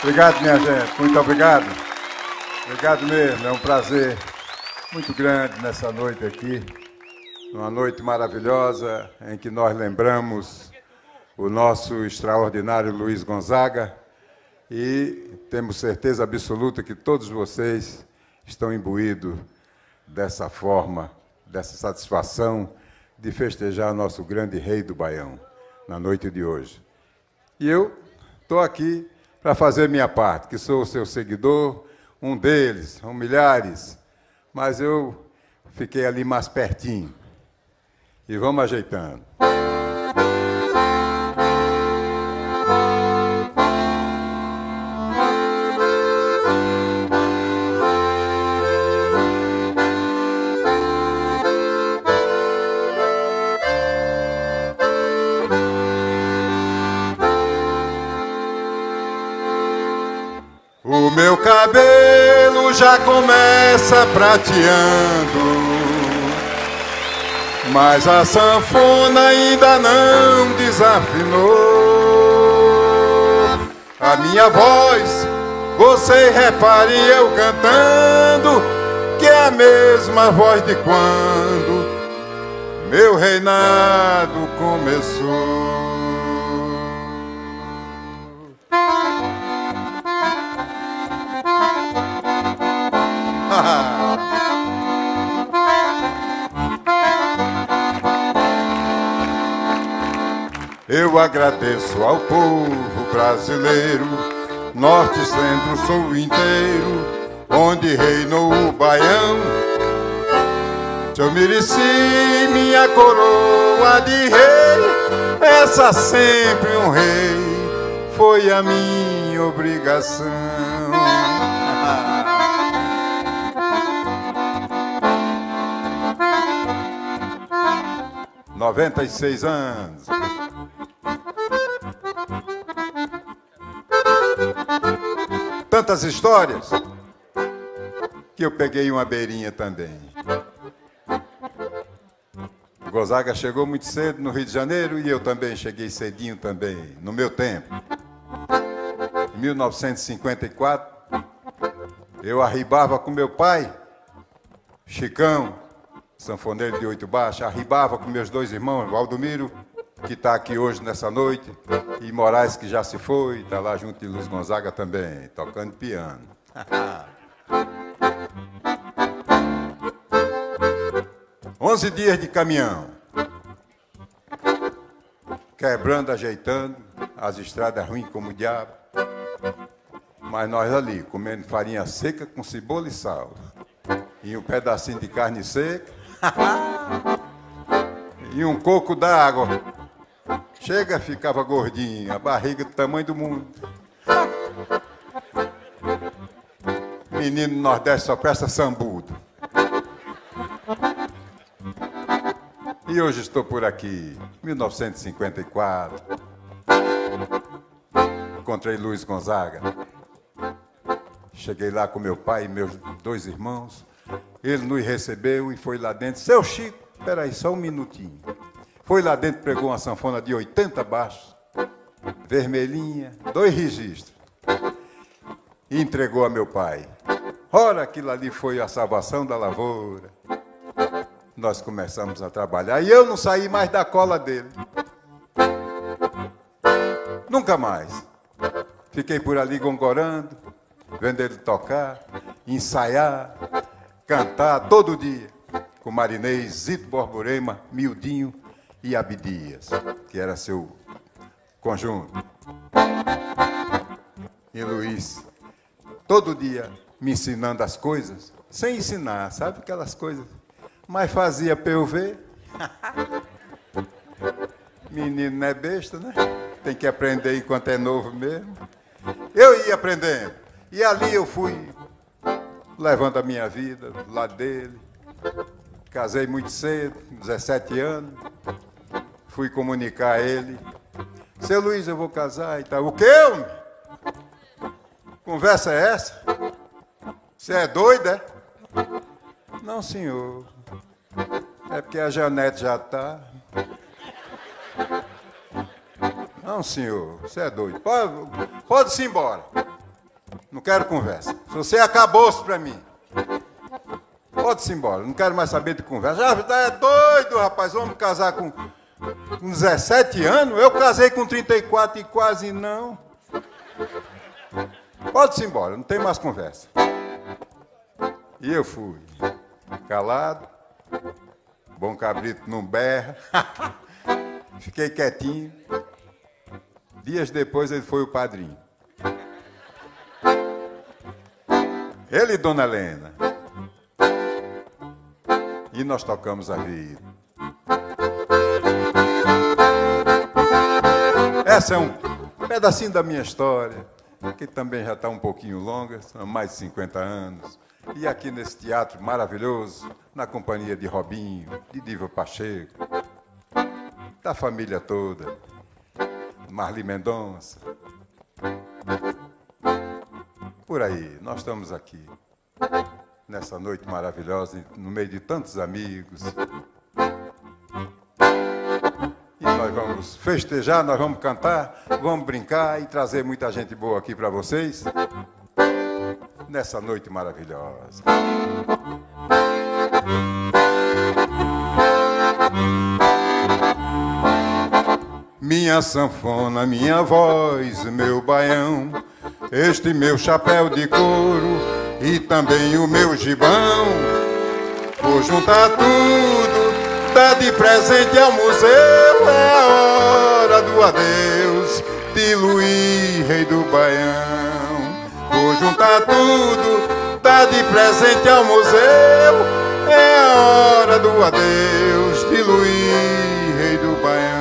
Obrigado, minha gente. Muito obrigado. Obrigado mesmo. É um prazer muito grande nessa noite aqui. Uma noite maravilhosa em que nós lembramos o nosso extraordinário Luiz Gonzaga e temos certeza absoluta que todos vocês estão imbuídos dessa forma, dessa satisfação de festejar nosso grande rei do Baião na noite de hoje. E eu estou aqui para fazer minha parte, que sou o seu seguidor, um deles, são milhares, mas eu fiquei ali mais pertinho. E vamos ajeitando. O meu cabelo já começa prateando, mas a sanfona ainda não desafinou. A minha voz, você repare eu cantando, que é a mesma voz de quando meu reinado começou. Eu agradeço ao povo brasileiro, norte, centro, sul inteiro, onde reinou o Baião. Se eu mereci minha coroa de rei, essa sempre um rei, foi a minha obrigação. 96 anos. Tantas histórias que eu peguei uma beirinha também. O Gonzaga chegou muito cedo no Rio de Janeiro e eu também cheguei cedinho também, no meu tempo. Em 1954, eu arribava com meu pai, Chicão, sanfoneiro de 8 baixos, arribava com meus dois irmãos, Valdomiro, que está aqui hoje nessa noite, e Moraes, que já se foi, está lá junto de Luiz Gonzaga também, tocando piano. 11 dias de caminhão, quebrando, ajeitando, as estradas ruins como o diabo, mas nós ali, comendo farinha seca com cebola e sal, e um pedacinho de carne seca, e um coco d'água. Chega, ficava gordinho, a barriga do tamanho do mundo. Menino do Nordeste só presta sambudo. E hoje estou por aqui, 1954. Encontrei Luiz Gonzaga. Cheguei lá com meu pai e meus dois irmãos. Ele nos recebeu e foi lá dentro. Seu Chico, espera aí, só um minutinho. Foi lá dentro, pregou uma sanfona de 80 baixos, vermelhinha, 2 registros, e entregou a meu pai. Ora, aquilo ali foi a salvação da lavoura. Nós começamos a trabalhar e eu não saí mais da cola dele. Nunca mais. Fiquei por ali gongorando, vendo ele tocar, ensaiar, cantar todo dia, com Marinês, Zito Borborema, Mildinho e Abdias, que era seu conjunto. E Luiz, todo dia me ensinando as coisas, sem ensinar, sabe aquelas coisas, mas fazia pra eu ver. Menino não é besta, né? Tem que aprender enquanto é novo mesmo. Eu ia aprendendo, e ali eu fui levando a minha vida do lado dele. Casei muito cedo, 17 anos. Fui comunicar a ele. Seu Luiz, eu vou casar e tal. O quê, homem? Conversa é essa? Você é doido, é? Não, senhor. É porque a Janete já está. Não, senhor, você é doido. Pode-se embora. Não quero conversa. Se você acabou-se para mim, pode-se embora. Não quero mais saber de conversa. Já é doido, rapaz. Vamos casar com 17 anos? Eu casei com 34 e quase não. Pode-se embora. Não tem mais conversa. E eu fui. Calado. Bom cabrito não berra. Fiquei quietinho. Dias depois ele foi o padrinho. Ele e Dona Helena. E nós tocamos a vida. Essa é um pedacinho da minha história, que também já está um pouquinho longa, são mais de 50 anos. E aqui nesse teatro maravilhoso, na companhia de Robinho, de Diva Pacheco, da família toda, Marli Mendonça. Por aí, nós estamos aqui, nessa noite maravilhosa, no meio de tantos amigos. E nós vamos festejar, nós vamos cantar, vamos brincar e trazer muita gente boa aqui para vocês, nessa noite maravilhosa. Minha sanfona, minha voz, meu baião, este meu chapéu de couro e também o meu gibão, vou juntar tudo, dar de presente ao museu. É a hora do adeus de Luís, rei do Baião. Vou juntar tudo, dar de presente ao museu. É a hora do adeus de Luís, rei do Baião.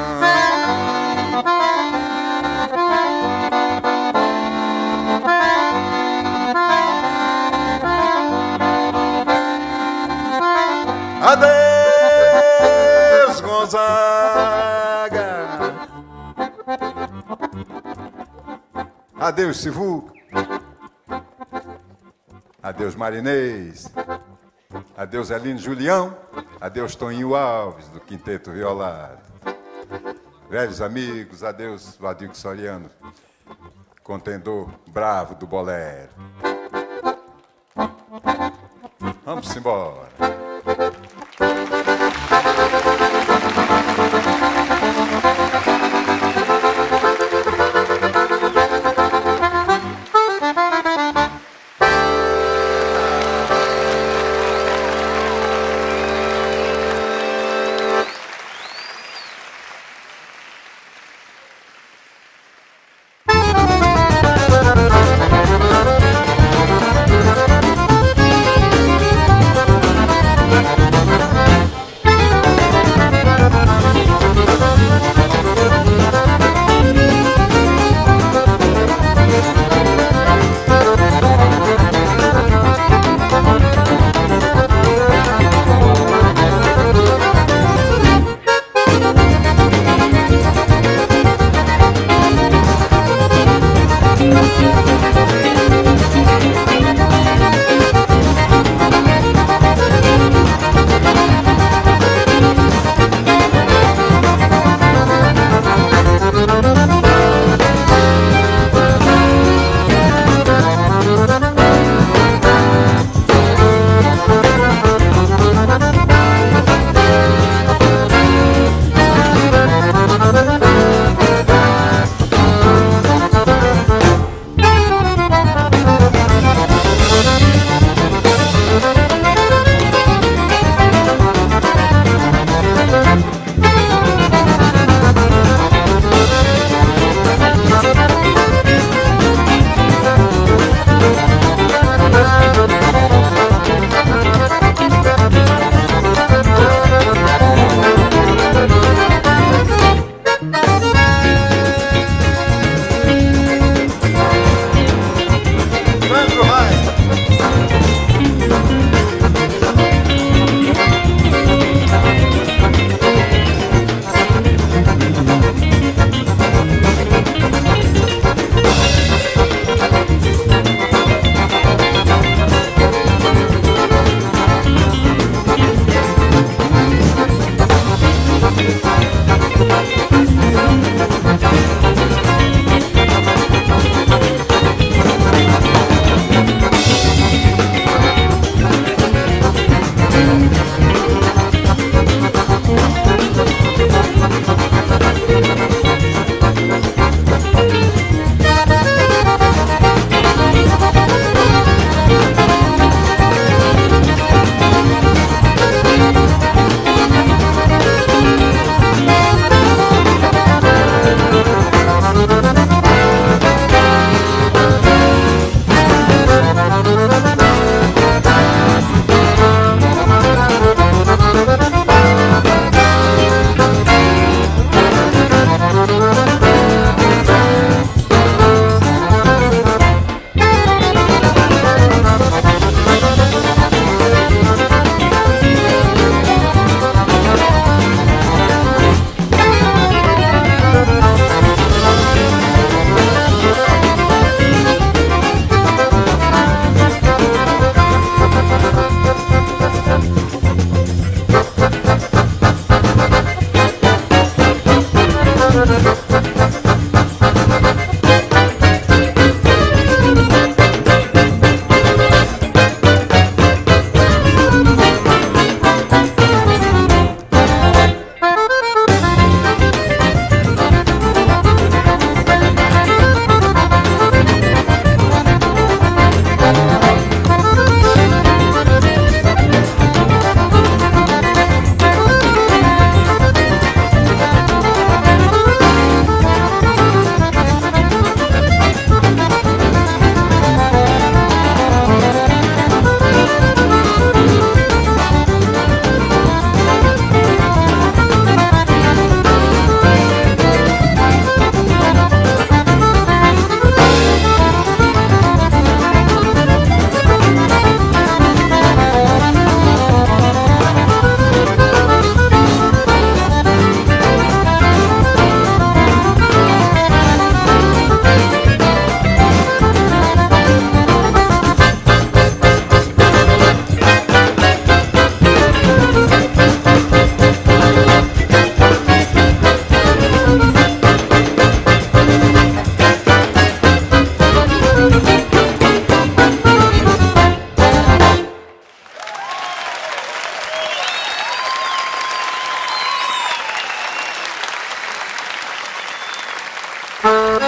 Adeus, Gonzaga. Adeus, Sivuca. Adeus, Marinês. Adeus, Elino Julião. Adeus, Toninho Alves, do Quinteto Violado. Velhos amigos, adeus, Vadico Soriano, contendor bravo do bolero. Vamos embora.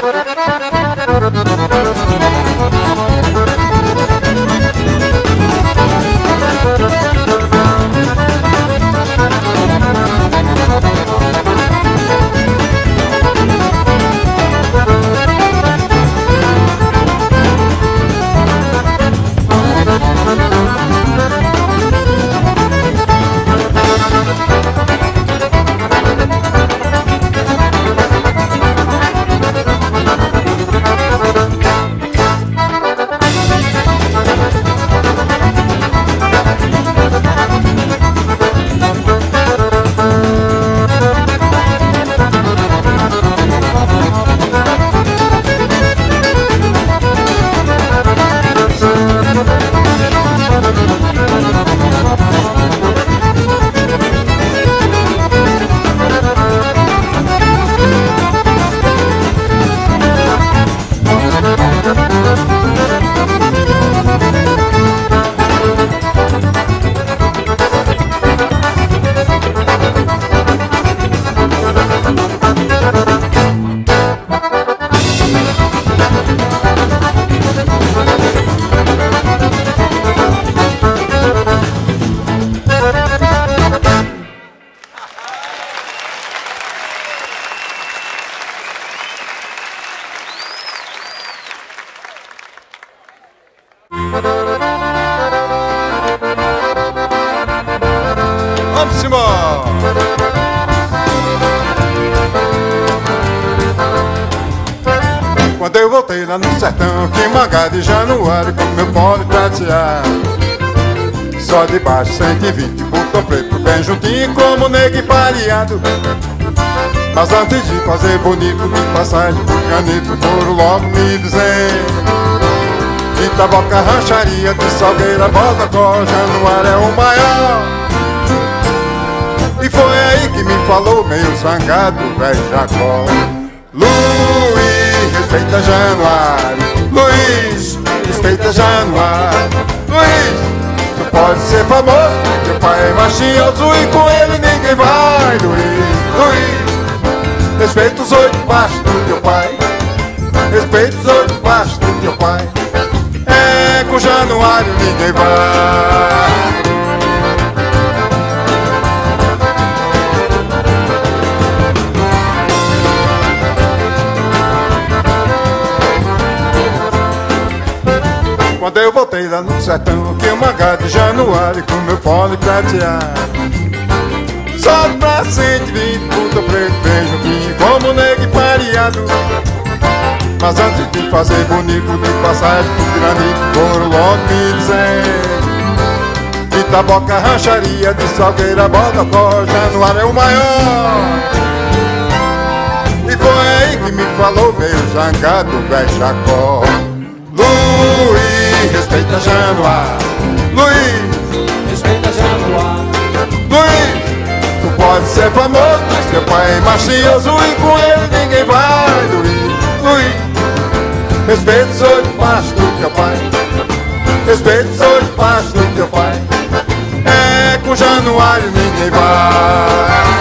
Vamos embora! Quando eu voltei lá no sertão, que mangá de Januário, com meu pole prateado, só de baixo 120, botão preto bem juntinho como negro e pareado. Mas antes de fazer bonito, de passagem do canito, foram logo me dizendo: Itaboca, rancharia de Salgueira, Bodocó, Januário é o maior. E foi aí que me falou, meio zangado, velho Jacó: Luiz, respeita Januário. Luiz, respeita Januário. Luiz, tu pode ser famoso, teu pai é machinhoso e com ele ninguém vai. Luiz, respeita os 8 passos do teu pai. Respeita os 8 passos do teu pai. É, com Januário ninguém vai. Quando eu voltei lá no sertão, que o mangá de Januário com meu pole prateado, só pra 120, puta preto, bem juntinho, como negro e pareado. Mas antes de fazer bonito, de passagem do granito, foram logo me dizendo: Itaboca, rancharia de Salgueira, Bodocó, Januário é o maior. E foi aí que me falou, meio zangado, velho Jacó: Luiz, respeita Januário. Luiz, respeita Januário. Luiz, tu pode ser famoso, mas teu pai é machinhoso e com ele ninguém vai. Luiz, respeita os 8 passos do teu pai. Respeita os 8 passos do teu pai. É, com Januário ninguém vai.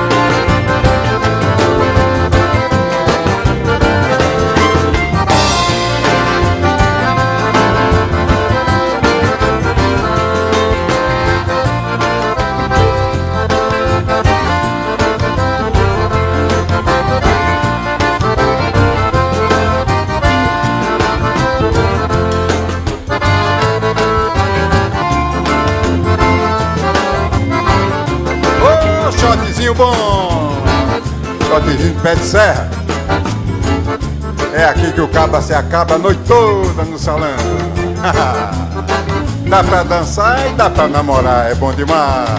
Shotzinho bom, shotzinho de pé de serra. É aqui que o caba se acaba a noite toda no salão. Dá pra dançar e dá pra namorar, é bom demais.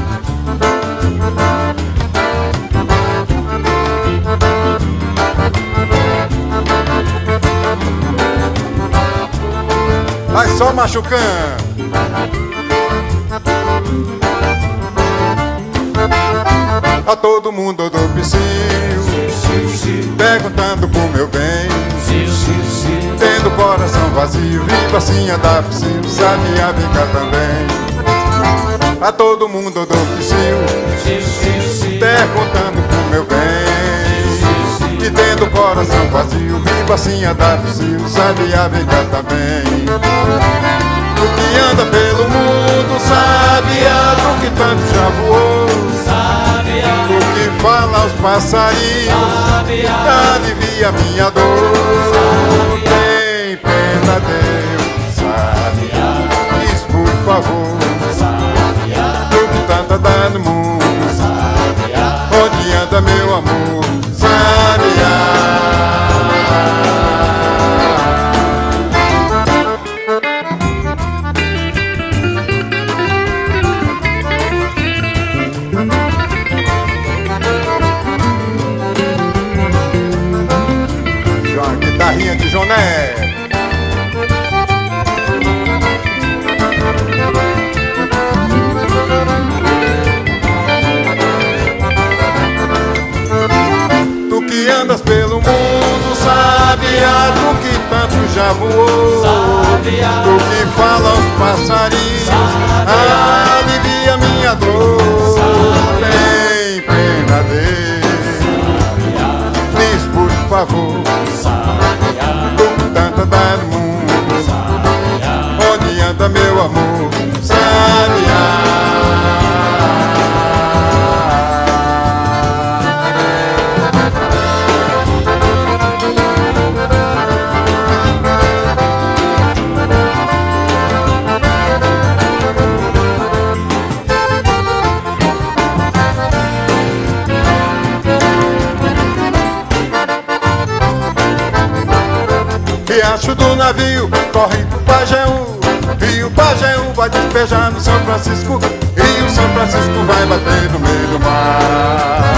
Vai só machucando. A todo mundo do Psyu, perguntando por meu bem, tendo o coração vazio, viva assim a da Psyu, sabia ficar também. A todo mundo do Psyu, perguntando por meu bem, e tendo o coração coração vazio, vivo assim a dar o cio, sabiá vem cá também. Tu que anda pelo mundo, sabiá, tu que tanto já voou, sabiá, tu que fala aos passarinhos, sabiá, alivia minha dor, sabiá, tem pena Deus, sabiá, diz por favor, sabiá, tu que tanto anda no mundo, sabiá, onde anda meu amor, sabiá. Guitarrinha de Joné. Tu que andas pelo mundo, sabiá, tu que tanto já voou, sabiá, tu que fala aos passarinhos, sabiá, alivia minha dor, sabiá, tem pena Deus, diz por favor, tanta da no mundo, sabiá, onde anda meu amor, sabiá. Riacho do navio, corre pro Pajeú, Rio Pajeú vai despejar no São Francisco, Rio São Francisco vai bater no meio do mar.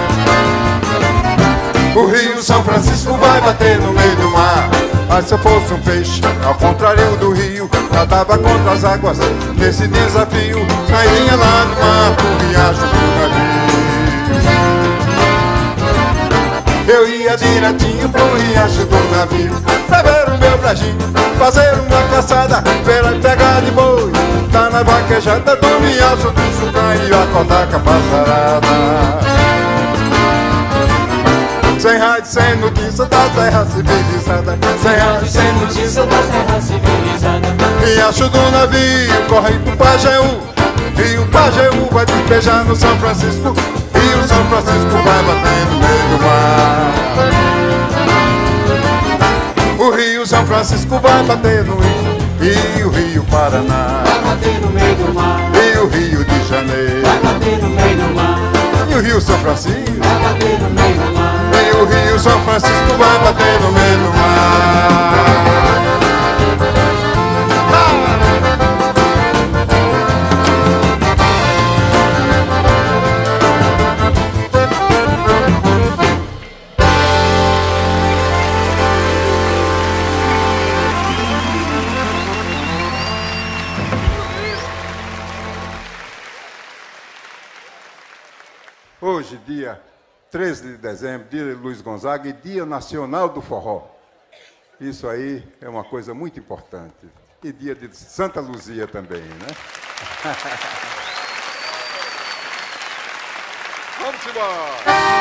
O Rio São Francisco vai bater no meio do mar. Mas se eu fosse um peixe, ao contrário do rio, nadava contra as águas, nesse desafio, sairia lá do mar pro riacho do navio. Eu ia direitinho pro riacho do navio, pra ver o meu brajinho, fazer uma caçada, pegar de boi, tá na vaquejada do riacho do Chucrã e acordar com a passarada. Sem rádio, sem notícia da terra civilizada, sem rádio, sem notícia da terra civilizada. Riacho do navio, corre pro Pajeú, Rio Pajeú vai despejar no São Francisco, Rio São Francisco vai bater no meio do mar. O Rio São Francisco vai bater no Rio, e o Rio Paraná vai bater no meio do mar, e o Rio de Janeiro vai bater no meio do mar, e o Rio São Francisco vai bater no meio do mar, e o Rio São Francisco vai bater no meio do mar. Hoje, dia 13 de dezembro, dia de Luiz Gonzaga e Dia Nacional do Forró. Isso aí é uma coisa muito importante. E dia de Santa Luzia também, né? Vamos embora!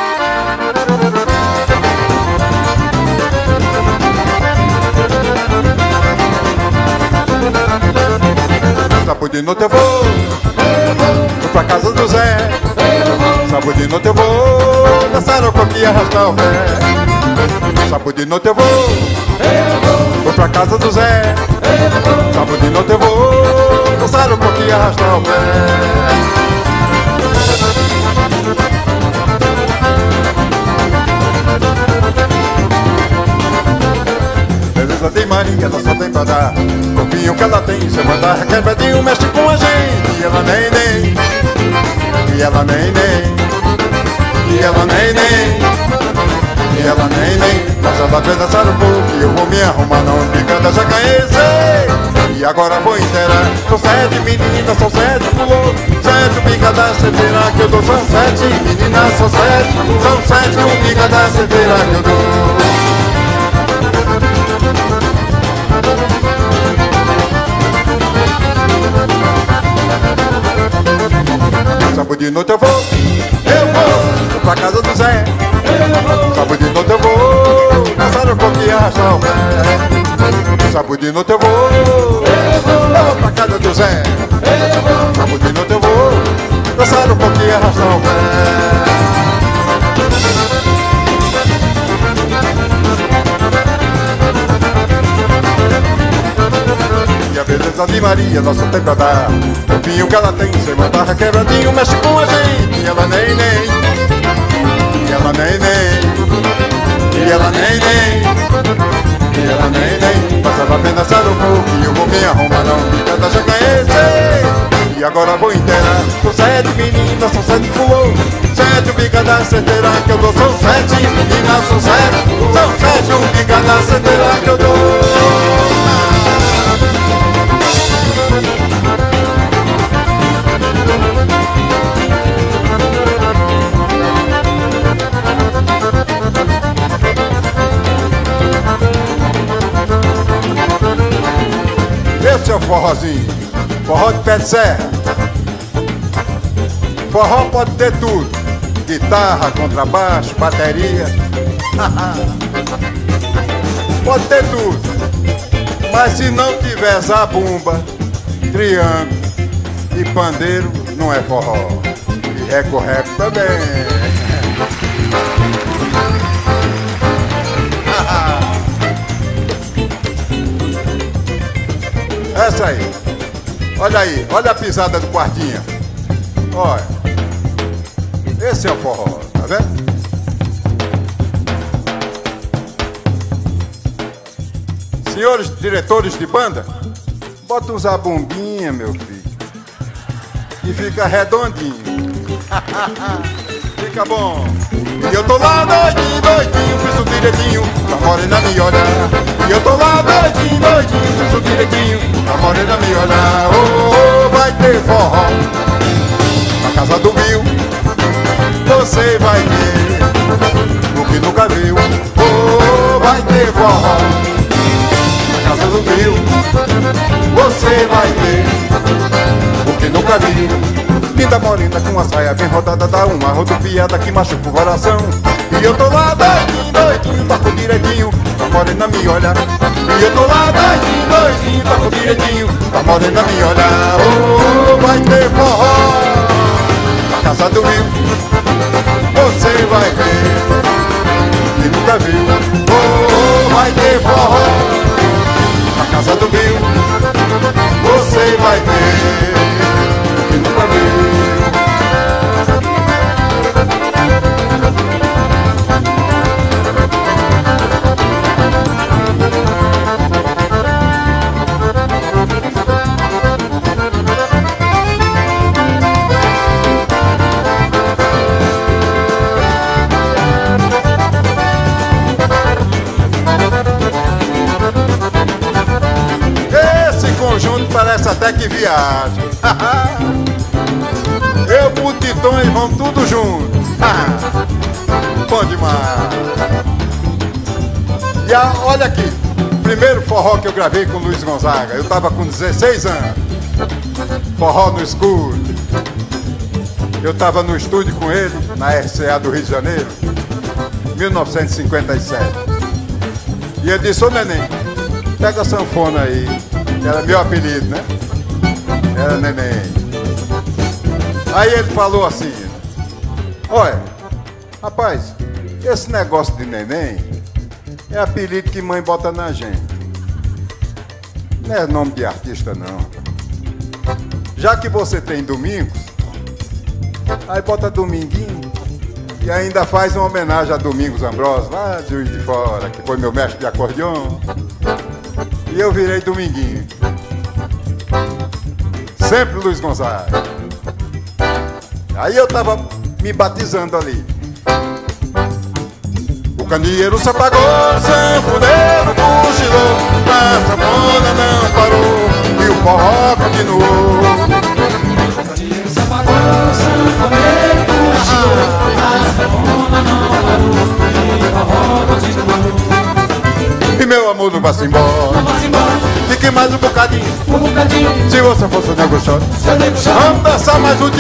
Sábado de noite eu vou pra casa do Zé. Sábado de noite eu vou dançar o coque e arrastar o pé. Sábado de noite eu vou pra casa do Zé. Sábado de noite eu vou dançar o coque e arrastar o pé. Beleza de Maria, ela só tem pra dar. Corpinho que ela tem, se eu mandar requebradinho, mexe com a gente. E ela nem, e ela nem, e ela nem, e ela nem. Mas ela vem dançar um pouco e eu vou me arrumar na Olimpíada, já ganhei, sei. E agora vou inteirar. São 7 meninas, são 7 pulou, 7 picadas, cê verá que eu dou. São 7 meninas, são 7 picadas, cê verá que eu dou. Sábado de noite eu vou pra casa do Zé. Sábado de noite eu vou dançar o coco e arrastar o pé. Sabudindo teu voo, eu vou pra casa do Zé. Sabudindo teu voo, dançar o coco e arrastar o pé. E a beleza de Maria, nosso tempo a dar. O pinho que ela tem, sem mandar quebradinho, mexe com a gente. E ela nem, e ela nem, e ela nem, e ela nem. Passava bem dançar o coco e eu vou me arrumar na umbigada, já conheci. E agora vou inteirar, são 7 meninas, são 7 fulô, 7 umbigadas certeira que eu dou. São 7 meninas, são 7 umbigadas certeira que eu dou. Esse é o forrozinho, forró de pé de serra. Forró pode ter tudo: guitarra, contrabaixo, bateria. Pode ter tudo, mas se não tiver zabumba, triângulo e pandeiro, não é forró. E reco-reco também. Essa aí, olha a pisada do quartinho. Olha, esse é o forró, tá vendo? Senhores diretores de banda, bota uns zabumbinha, meu filho, e fica redondinho. Fica bom. E eu tô lá doidinho, fiz o direitinho, a morena me olhar. E eu tô lá doidinho, fiz o direitinho, a morena me olhar. Oh, vai ter forró na casa do Bill, você vai ver o que nunca viu. Oh, vai ter forró na casa do Bill, você vai ver o que nunca viu. Linda morena com a saia bem rodada, dá uma rodopiada que machuca o coração. E eu tô lá doidinho, toco direitinho, a morena me olha. E eu tô lá doidinho, toco direitinho, a morena me olha. Oh, vai ter forró na casa do Rio, você vai ver que nunca viu. Oh, vai ter forró na casa do Rio, você vai ver que nunca viu. Parece até que viagem. Eu, multidões, vão tudo junto. Bom demais. E olha aqui, primeiro forró que eu gravei com o Luiz Gonzaga, eu tava com 16 anos. Forró no escuro. Eu tava no estúdio com ele, na RCA do Rio de Janeiro, 1957. E ele disse: ô neném, pega a sanfona aí. Era meu apelido, né? Era neném. Aí ele falou assim: olha, rapaz, esse negócio de neném é apelido que mãe bota na gente. Não é nome de artista, não. Já que você tem Domingos, aí bota Dominguinho. E ainda faz uma homenagem a Domingos Ambrosio, lá de Juiz de Fora, que foi meu mestre de acordeão. E eu virei Dominguinho. Sempre Luiz Gonzaga. Aí eu tava me batizando ali. O candeeiro se apagou, o sanfoneiro cochilou, a sanfona não parou e o forró continuou. O candeeiro se apagou, o sanfoneiro cochilou, a sanfona não parou e o forró continuou. E meu amor não vai-se embora, fique mais um bocadinho, se você fosse o nego choro, vamos dançar mais um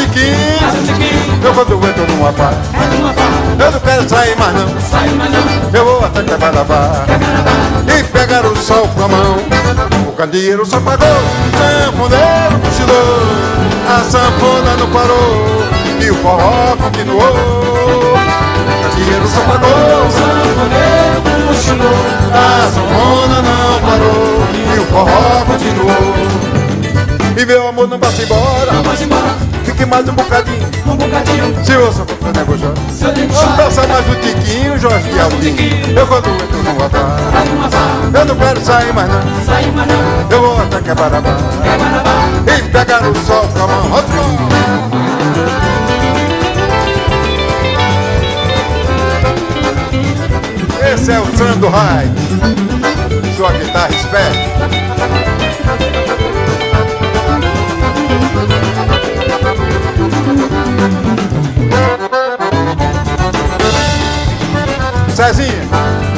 tiquinho. Eu quando entro numa parte, eu não quero sair mais não, eu vou até quebrar quebra-bá. E pegaram o sol com a mão, o candeeiro só apagou, o sanfoneiro cochilou, a sanfona não parou e o forró continuou. O candeeiro só apagou, o sanfoneiro cochilou, a sanfona não parou e o forró continuou. E meu amor não vai-se embora, não vai-se embora, fique mais um bocadinho, um bocadinho. Se eu sou o nego Jorge, vamos dançar mais um tiquinho, Jorge e Aldinho. Eu quando entro numa barra, eu não quero sair mais não, eu vou até Quebra-bá e pegar o sol com a mão. Esse é o Sandro Rai, sua guitarra esperta. Cezinha.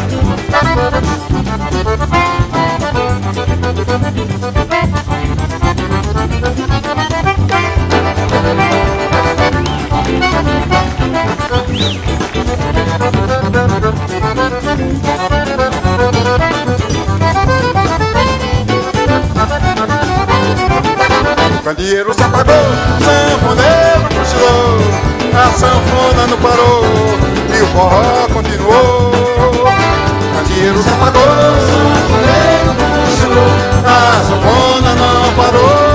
O candeeiro se apagou, o sanfoneiro cochilou, a sanfona não parou e o forró continuou. O candeeiro se apagou, o sanfoneiro cochilou, a sanfona não parou.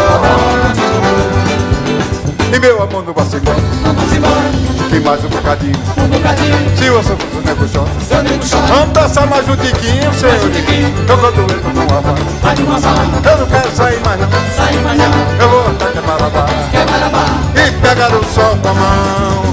E meu amor não vai-se embora, fique mais um bocadinho, se eu sou o nego Jorge, vamos dançar mais um tiquinho, seu tiquinho. Eu quando entro numa barra, eu não quero sair mais não, eu vou até Quebra-bá e pegar o sol com a mão.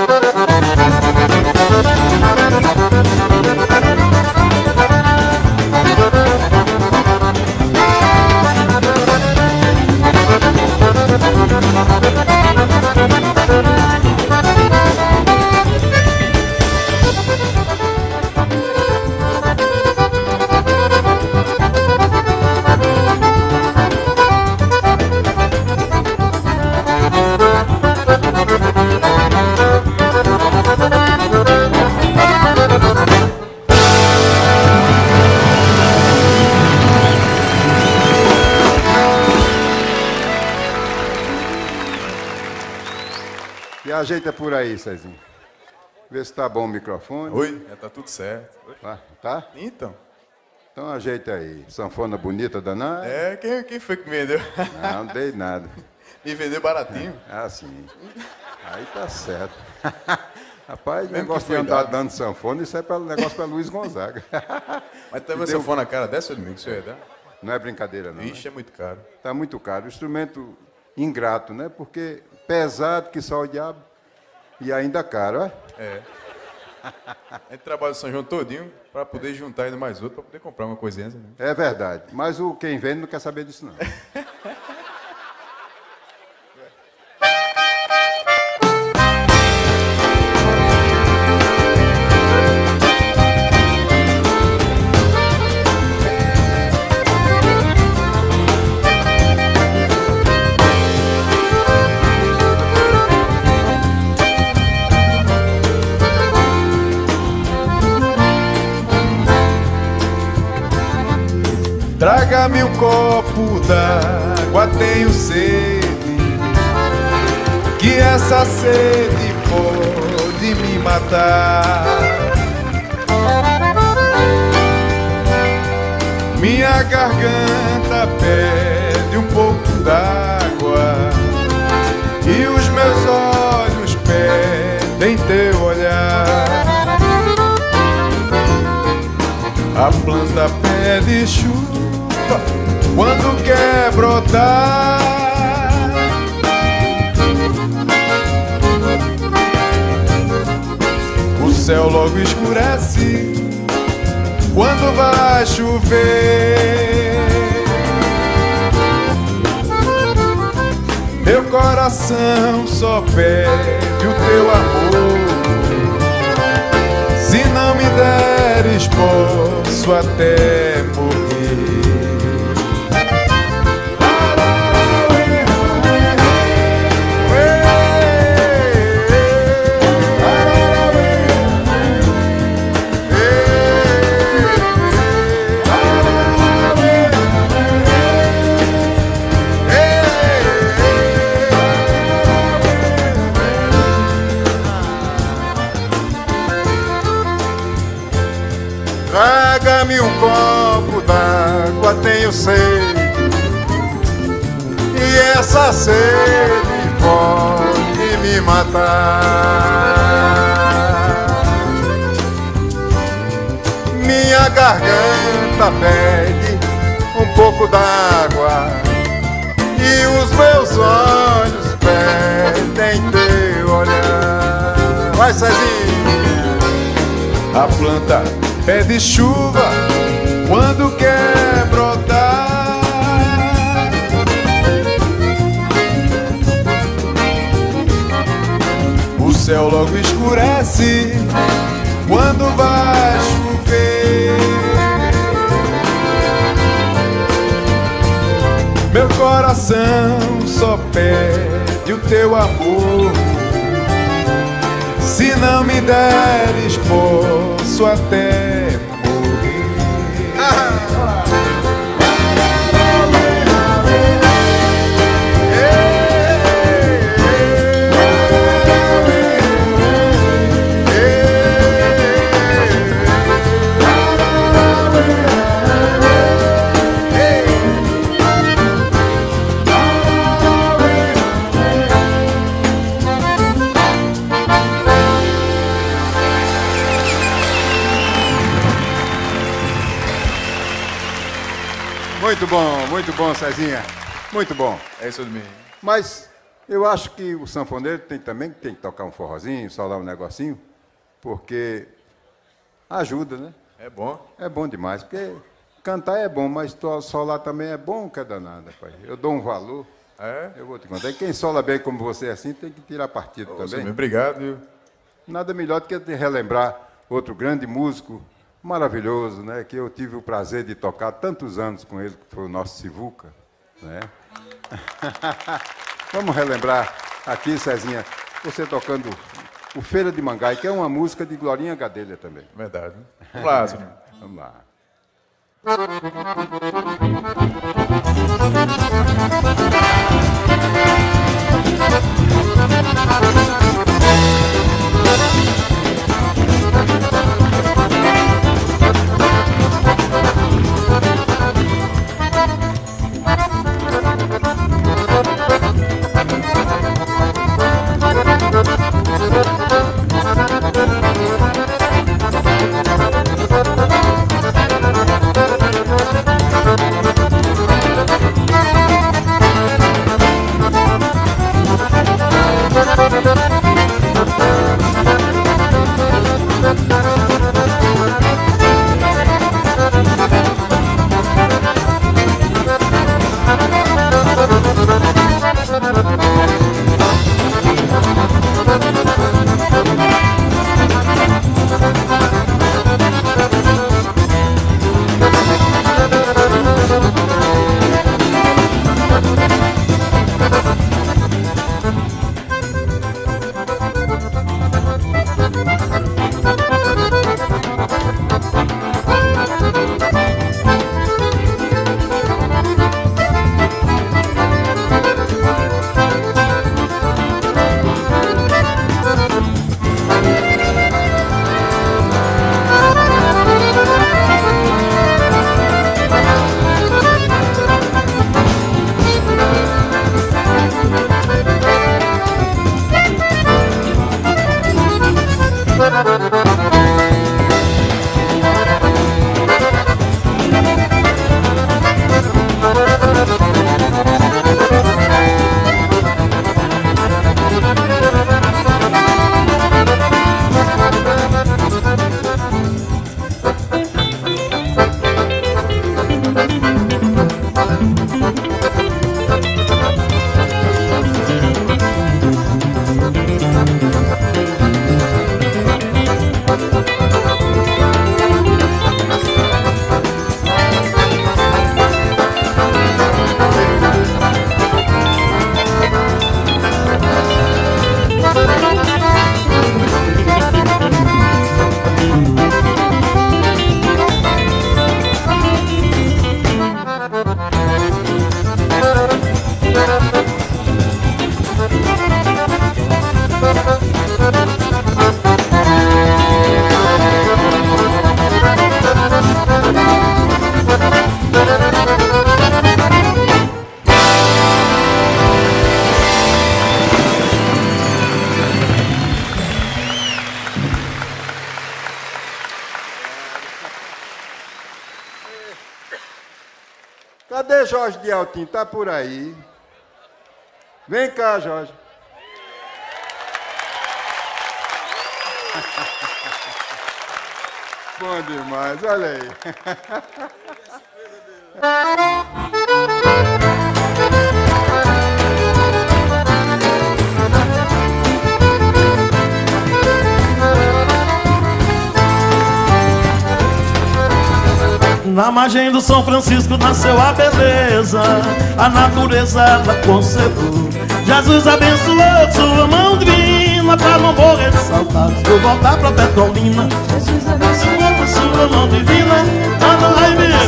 E ajeita por aí, Cezinho. Vê se tá bom o microfone. Oi, já tá tudo certo. Ah, tá? Então. Então ajeita aí. Sanfona bonita, danada. É, quem foi que me vendeu? Não dei nada. Me vendeu baratinho. Ah, sim. Aí tá certo. Rapaz, Mesmo negócio que de foi andar dado. dando sanfona, isso é negócio para Luiz Gonzaga. Mas também Deu- se for na cara dessa, domingo, isso ia dar? Não é brincadeira, não. Ixi, é muito caro. Tá muito caro. Instrumento ingrato, né? Porque pesado que só o diabo e ainda caro, ó. É. A gente trabalha o São João todinho pra poder juntar ainda mais outro, pra poder comprar uma coisinha. Né? É verdade. Mas quem vende não quer saber disso, não. Traga-me um copo d'água, tenho sede, que essa sede pode me matar. Minha garganta pede um pouco d'água e os meus olhos pedem teu olhar. A planta pede chuva quando quer brotar. O céu logo escurece quando vai chover. Meu coração só pede o teu amor. Se não me deres, posso até morrer. traga-me um copo d'água, tenho sede, e essa sede pode me matar. Minha garganta pede um pouco d'água e os meus olhos pedem teu olhar. Vai, Cezinha! A planta pede chuva quando quer brotar. O céu logo escurece quando vai chover. Meu coração só pede o teu amor. Se não me deres, posso até morrer. Muito bom, Cezinha. Muito bom. É isso mesmo. Mas eu acho que o sanfoneiro tem que tocar um forrozinho, solar um negocinho, porque ajuda, né? É bom. É bom demais, porque cantar é bom, mas solar também é bom, que é danado, pai. Eu dou um valor. É? Eu vou te contar. E quem sola bem como você assim tem que tirar partido também. Obrigado, viu? Nada melhor do que relembrar outro grande músico maravilhoso, né? Que eu tive o prazer de tocar tantos anos com ele, que foi o nosso Sivuca, né? Vamos relembrar aqui, Cezinha, você tocando o Feira de Mangai, que é uma música de Glorinha Gadelha também. Verdade. Vamos lá, Zé. Vamos lá. Cadê Jorge de Altim? Tá por aí. Vem cá, Jorge. Bom demais, olha aí. Na margem do São Francisco nasceu a beleza, a natureza ela concebeu. Jesus abençoou sua mão divina pra não morrer de saudades vou voltar pra Petrolina. Jesus abençoou sua mão divina pra não morrer.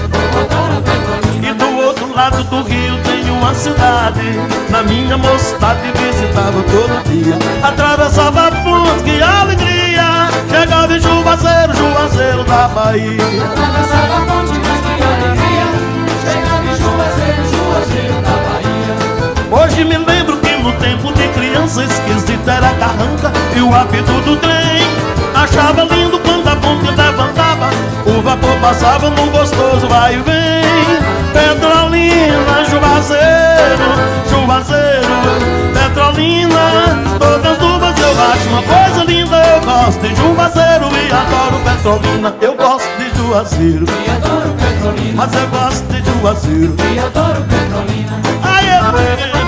E do outro lado do rio tem uma cidade, na minha mocidade visitava todo dia. Atravessava a ponte, que alegria, chegava em Juazeiro, Juazeiro da Bahia. Atravessava a ponte, mas que alegria, chegava em Juazeiro, Juazeiro da Bahia. Hoje me lembro que no tempo de criança esquisita era a carranca e o apito do trem. Achava lindo quando a ponte levantava, o vapor passava num gostoso vai e vem. Petrolina, Juazeiro, Juazeiro, Petrolina, todas duas eu acho uma coisa linda. Eu gosto de Juazeiro e adoro Petrolina. Eu gosto de Juazeiro E adoro Petrolina, mas eu gosto de Juazeiro. e adoro Petrolina. Ai, eu...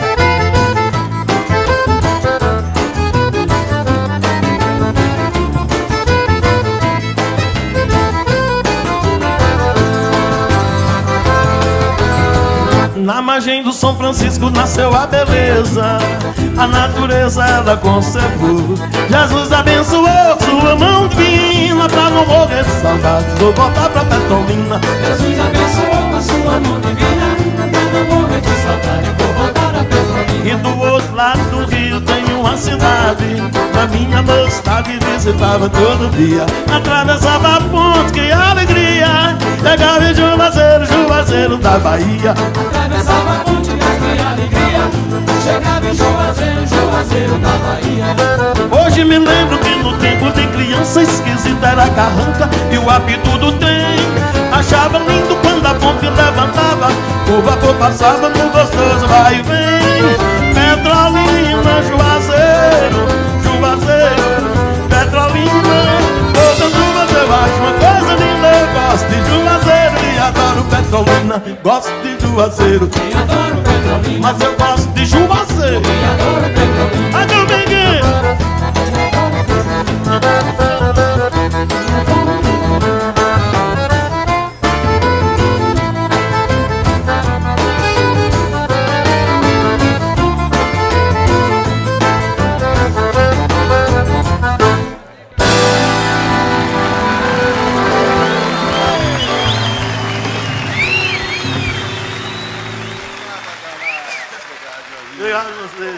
Na margem do São Francisco nasceu a beleza, a natureza ela concebeu. Jesus abençoou sua mão divina pra não morrer de saudades vou voltar pra Petrolina. Jesus abençoou a sua mão divina pra não morrer de saudade vou voltar a Petrolina. E do outro lado do rio tem uma cidade, na minha mocidade visitava todo dia. Atravessava a ponte, que alegria, chegava em Juazeiro, Juazeiro da Bahia. Atravessava a ponte, mas que alegria, chegava em Juazeiro, Juazeiro da Bahia. Hoje me lembro que no tempo de criança esquisita era a carranca e o apito do trem. Achava lindo quando a ponte levantava, o vapor passava no gostoso vai e vem. Petrolina, Juazeiro, Juazeiro, Petrolina, todas duas eu acho uma coisa linda. Eu gosto de Juazeiro e adoro Petrolina. Gosto de Juazeiro E adoro Petrolina, mas eu gosto de Juazeiro. e adoro Petrolina. Ai, meu amiguinho! Obrigado a você.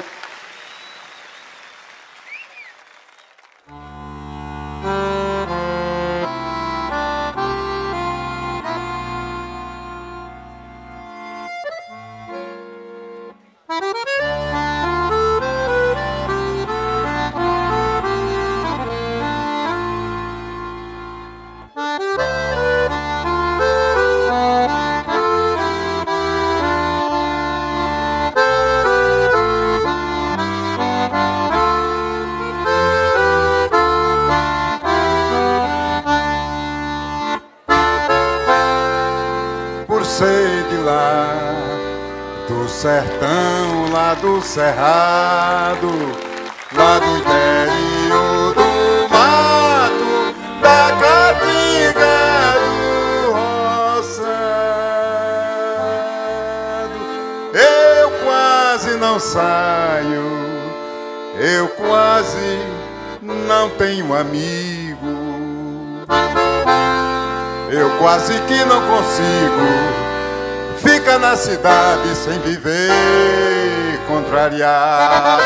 Sei de lá, do sertão, lá do cerrado, lá do interior do mato, da capiga do roçado. Eu quase não saio, eu quase não tenho amigo. Eu quase que não consigo ficar na cidade sem viver contrariado.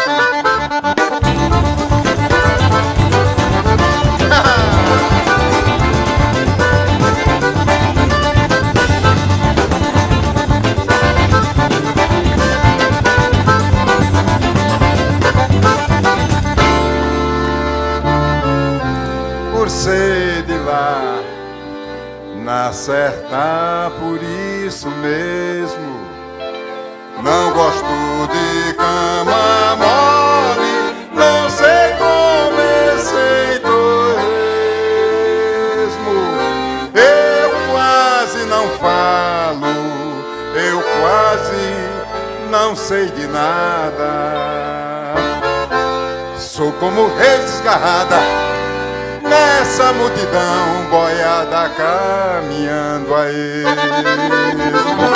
Por ser de lá, na certa, por isso mesmo não gosto de cama mole, não sei comecei torresmo. Eu quase não falo, eu quase não sei de nada. Sou como reis desgarrada nessa multidão boiada caminhando a esmo.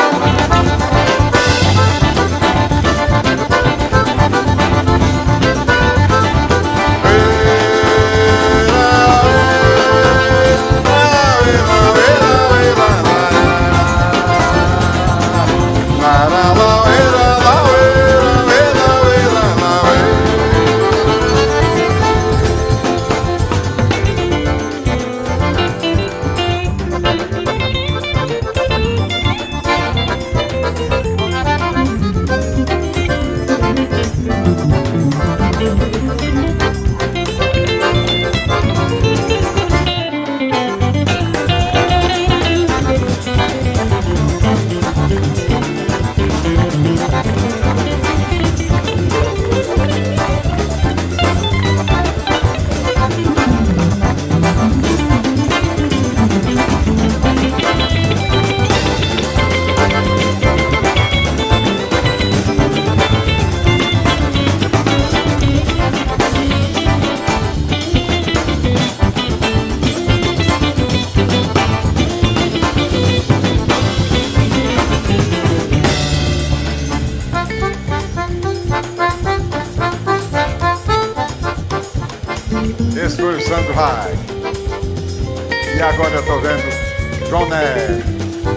Esse foi o Sandro Rai. E agora eu tô vendo João Neves.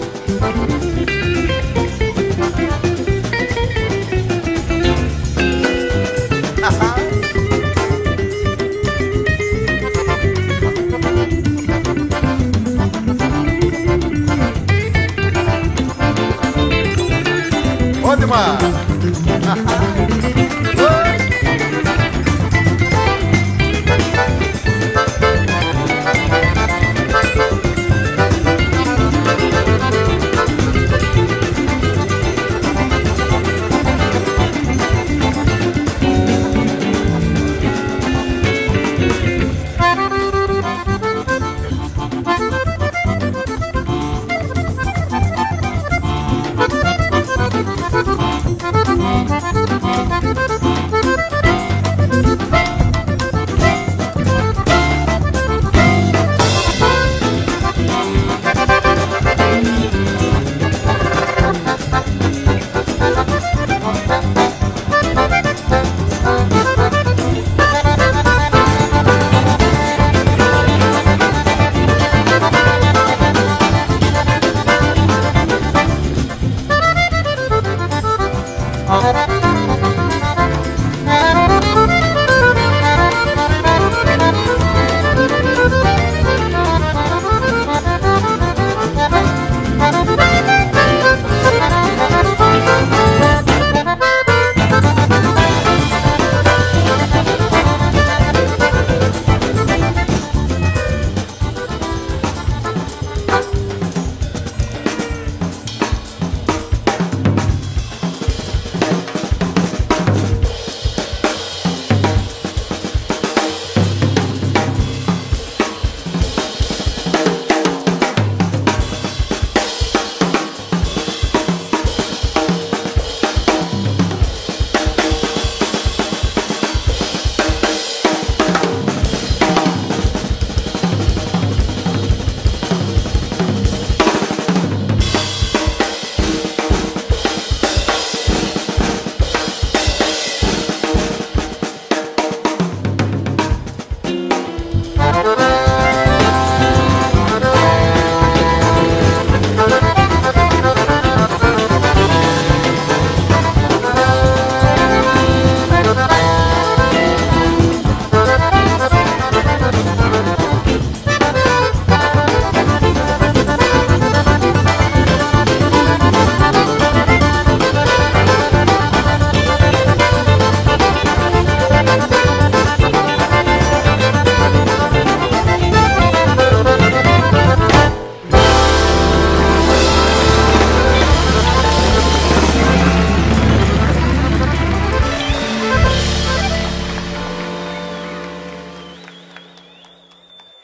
Onde mais?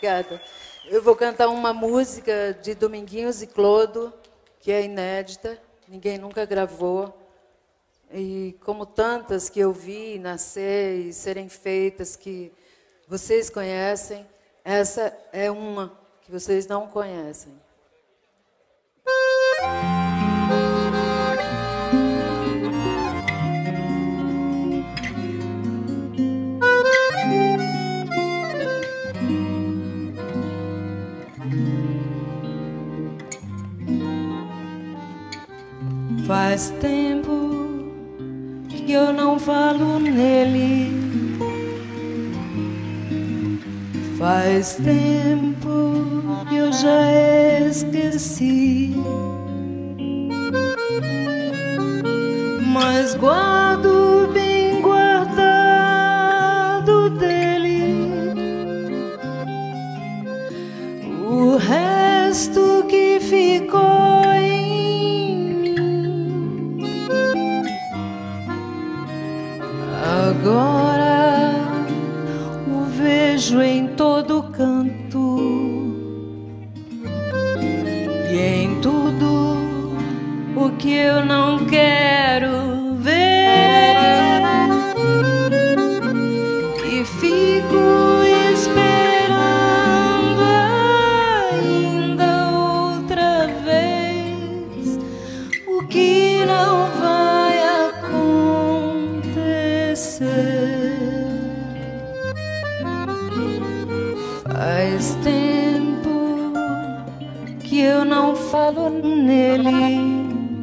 Obrigada. Eu vou cantar uma música de Dominguinhos e Clodo, que é inédita, ninguém nunca gravou. E como tantas que eu vi nascer e serem feitas, que vocês conhecem, essa é uma que vocês não conhecem. Faz tempo que eu não falo nele. Faz tempo que eu já esqueci, mas guardo bem guardado dele o resto que ficou em mim. Agora o vejo em todo canto e em tudo o que eu não quero ver, e fico esperando ainda outra vez o que não vai acontecer. Faz tempo que eu não falo nele.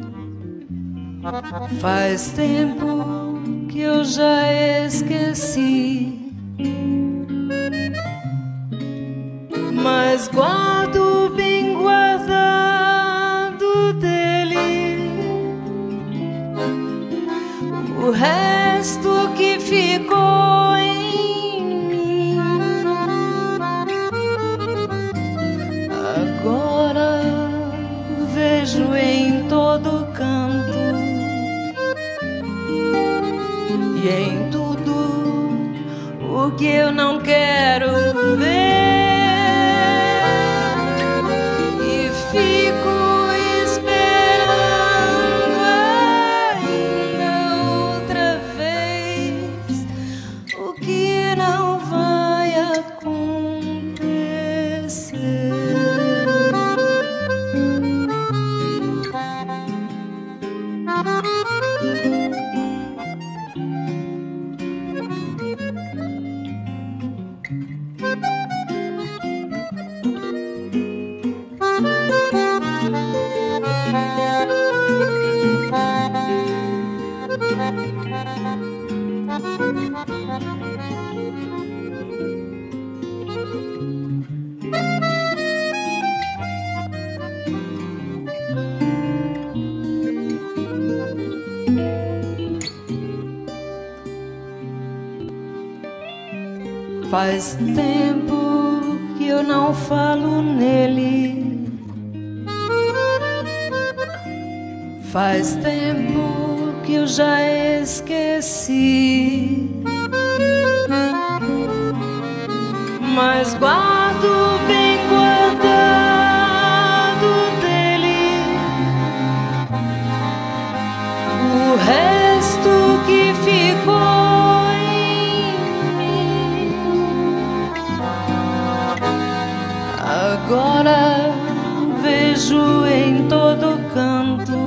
Faz tempo que eu já esqueci, mas guardo bem guardado dele o resto que ficou em mim. Agora vejo em todo canto e em tudo o que eu não quero ver, e fico esperando ainda outra vez o que não vai acontecer. Faz tempo que eu não falo nele. Faz tempo que eu já esqueci, mas guardo bem guardado dele o resto que ficou em mim. Agora vejo em todo canto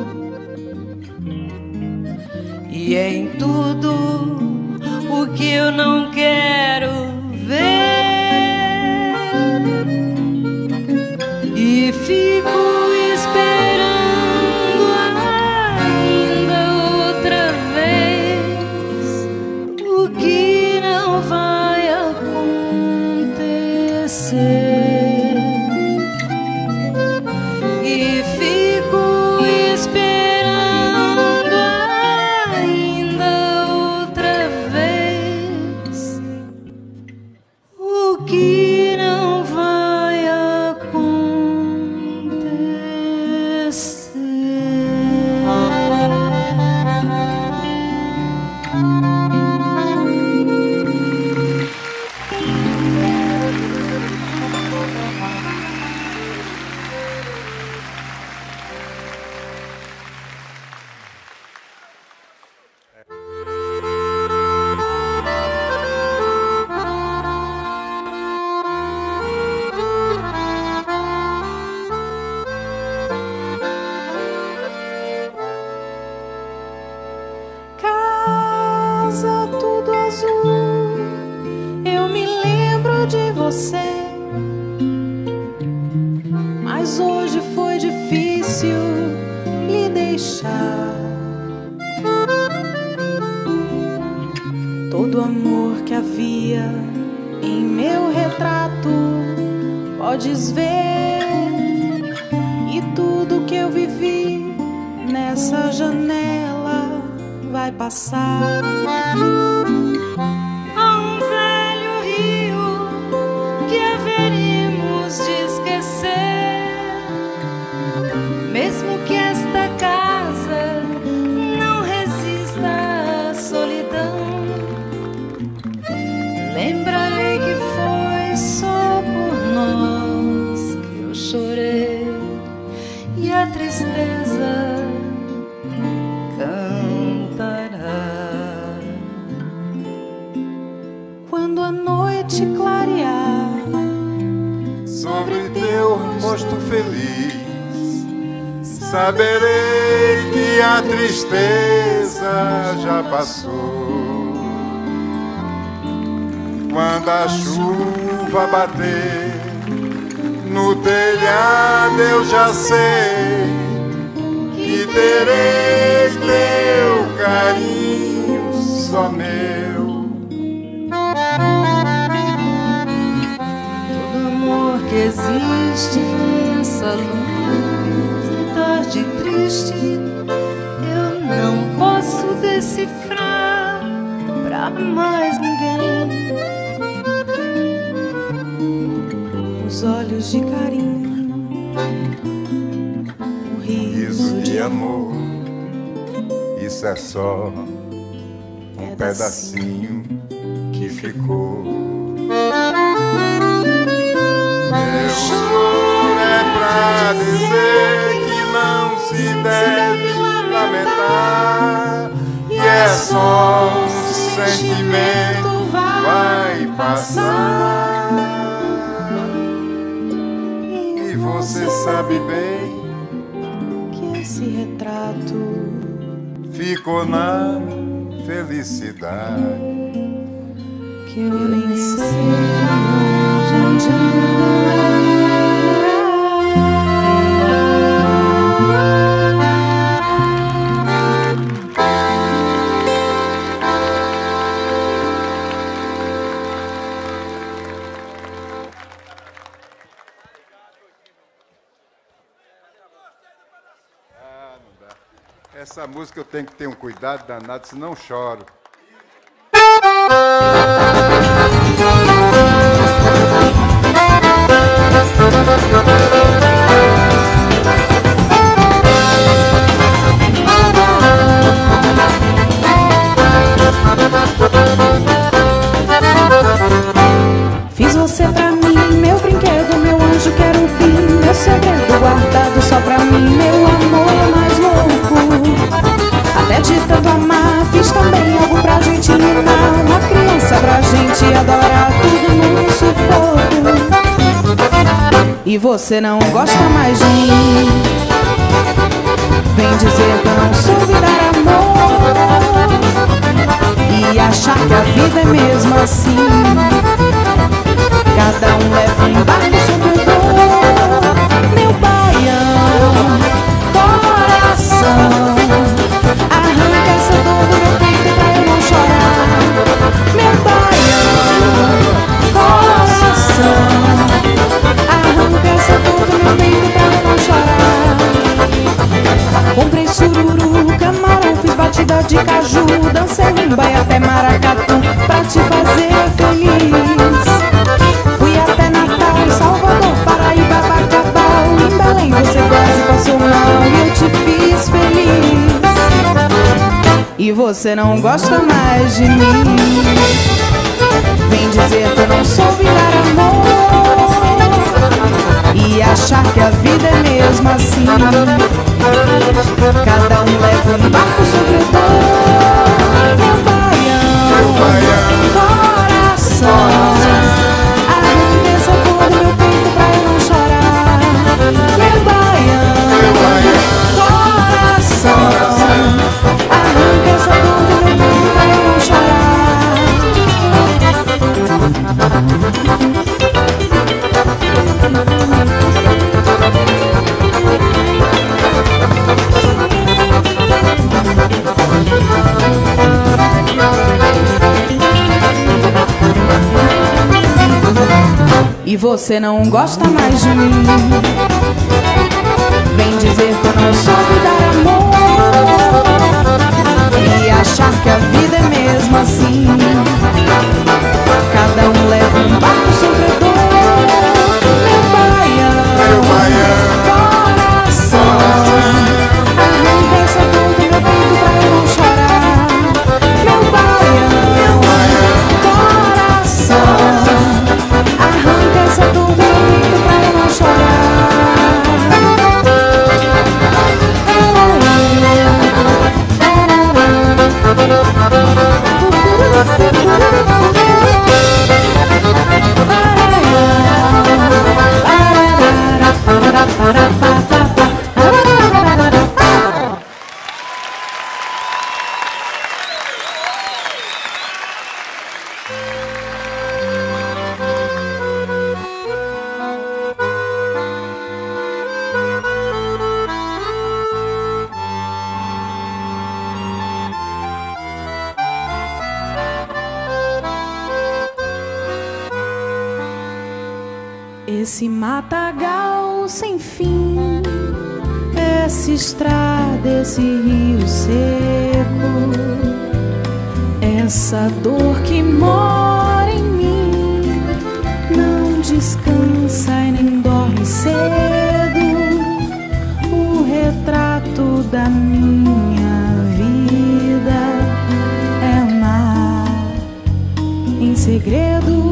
e em tudo o que eu não quero ver, e fico esperando ainda outra vez o que não vai acontecer. deixar. Todo amor que havia em meu retrato podes ver, e tudo que eu vivi nessa janela vai passar. Há um velho rio que haveríamos de esquecer, mesmo que esta casa não resista à solidão. Lembrarei que foi só por nós que eu chorei, e a tristeza cantará. Quando a noite clarear sobre teu rosto feliz, saberei que a tristeza já passou. Quando a chuva bater no telhado, eu já sei que terei teu carinho só meu. Todo amor que existe nessa luz de tarde triste, eu não posso decifrar pra mais ninguém. os olhos de carinho, o riso de amor. Isso é só um pedacinho que ficou. Meu choro é pra dizer que não se deve lamentar, e é só um sentimento, vai passar. E você sabe bem que esse retrato ficou na felicidade, que eu nem sei onde essa música eu tenho que ter um cuidado danado, senão eu choro. fiz você pra mim, meu brinquedo, meu anjo querubim, meu segredo guardado só pra mim, meu amor mais louco. Até de tanto amar, fiz também algo pra gente mimar, uma criança pra gente adorar, tudo num sufoco. E você não gosta mais de mim, vem dizer que eu não soube dar amor, e achar que a vida é mesmo assim, cada um leva um barco sobre o dor. Meu baião, coração, arranca essa dor do meu peito pra eu não chorar. Meu baião, coração, arranca essa dor do meu peito pra eu não chorar. Comprei sururu, camarão, fiz batida de caju, dancei rumba até maracatu pra te fazer feliz. Fui até Natal, Salvador, Paraíba, Bacabal, em Belém você quase passou mal e eu te fiz feliz. E você não gosta mais de mim, vem dizer que eu não soube dar amor, e achar que a vida é mesmo assim, cada um leva um barco sobre o dor. Meu baião, coração, arranca essa dor do meu peito pra eu não chorar. Meu baião, coração, arranca essa dor do meu peito pra eu não chorar. você não gosta mais de mim. Vem dizer que eu não soube dar amor e achar que a vida é mesmo assim. Cada um leva um barco sofredor. Meu baião, coração, arranca essa dor do meu peito pra eu não chorar. Meu baião, coração, arranca essa dor do meu peito pra eu não chorar. Esse matagal sem fim, essa estrada, esse rio seco, essa dor que mora em mim, não descansa e nem dorme cedo. O retrato da minha vida é amar em segredo.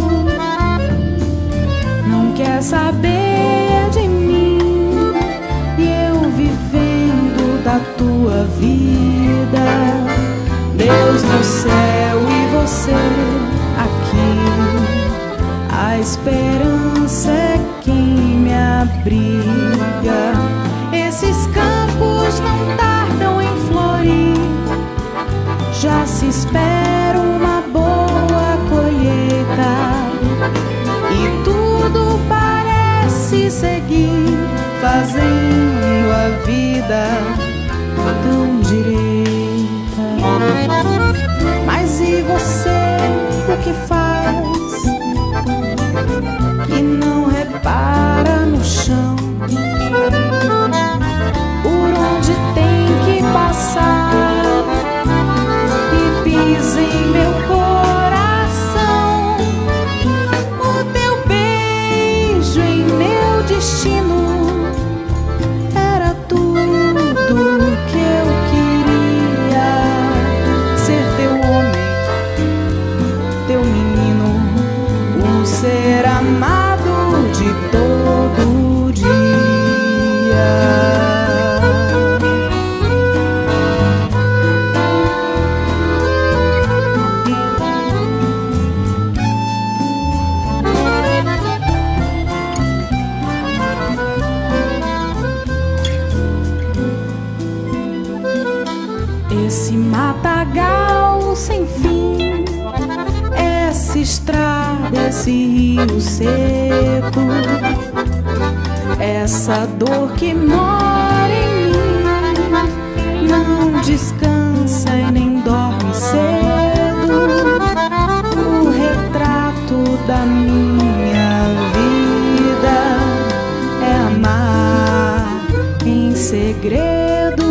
Quer saber de mim e eu vivendo da tua vida. Deus no céu e você aqui. A esperança é quem me abriga. Esses campos não tardam em florir. Já se espera uma boa colheita. E tudo parece seguir, fazendo a vida tão direita. Mas e você, o que faz? Que não repara no chão, por onde tem que passar, e pisa em meu coração. Destino era tudo que eu queria. Ser teu homem, teu menino, um ser amado de todo dia. Esse matagal sem fim, essa estrada, esse rio seco, essa dor que mora em mim, não descansa e nem dorme cedo. O retrato da minha vida é amar em segredo.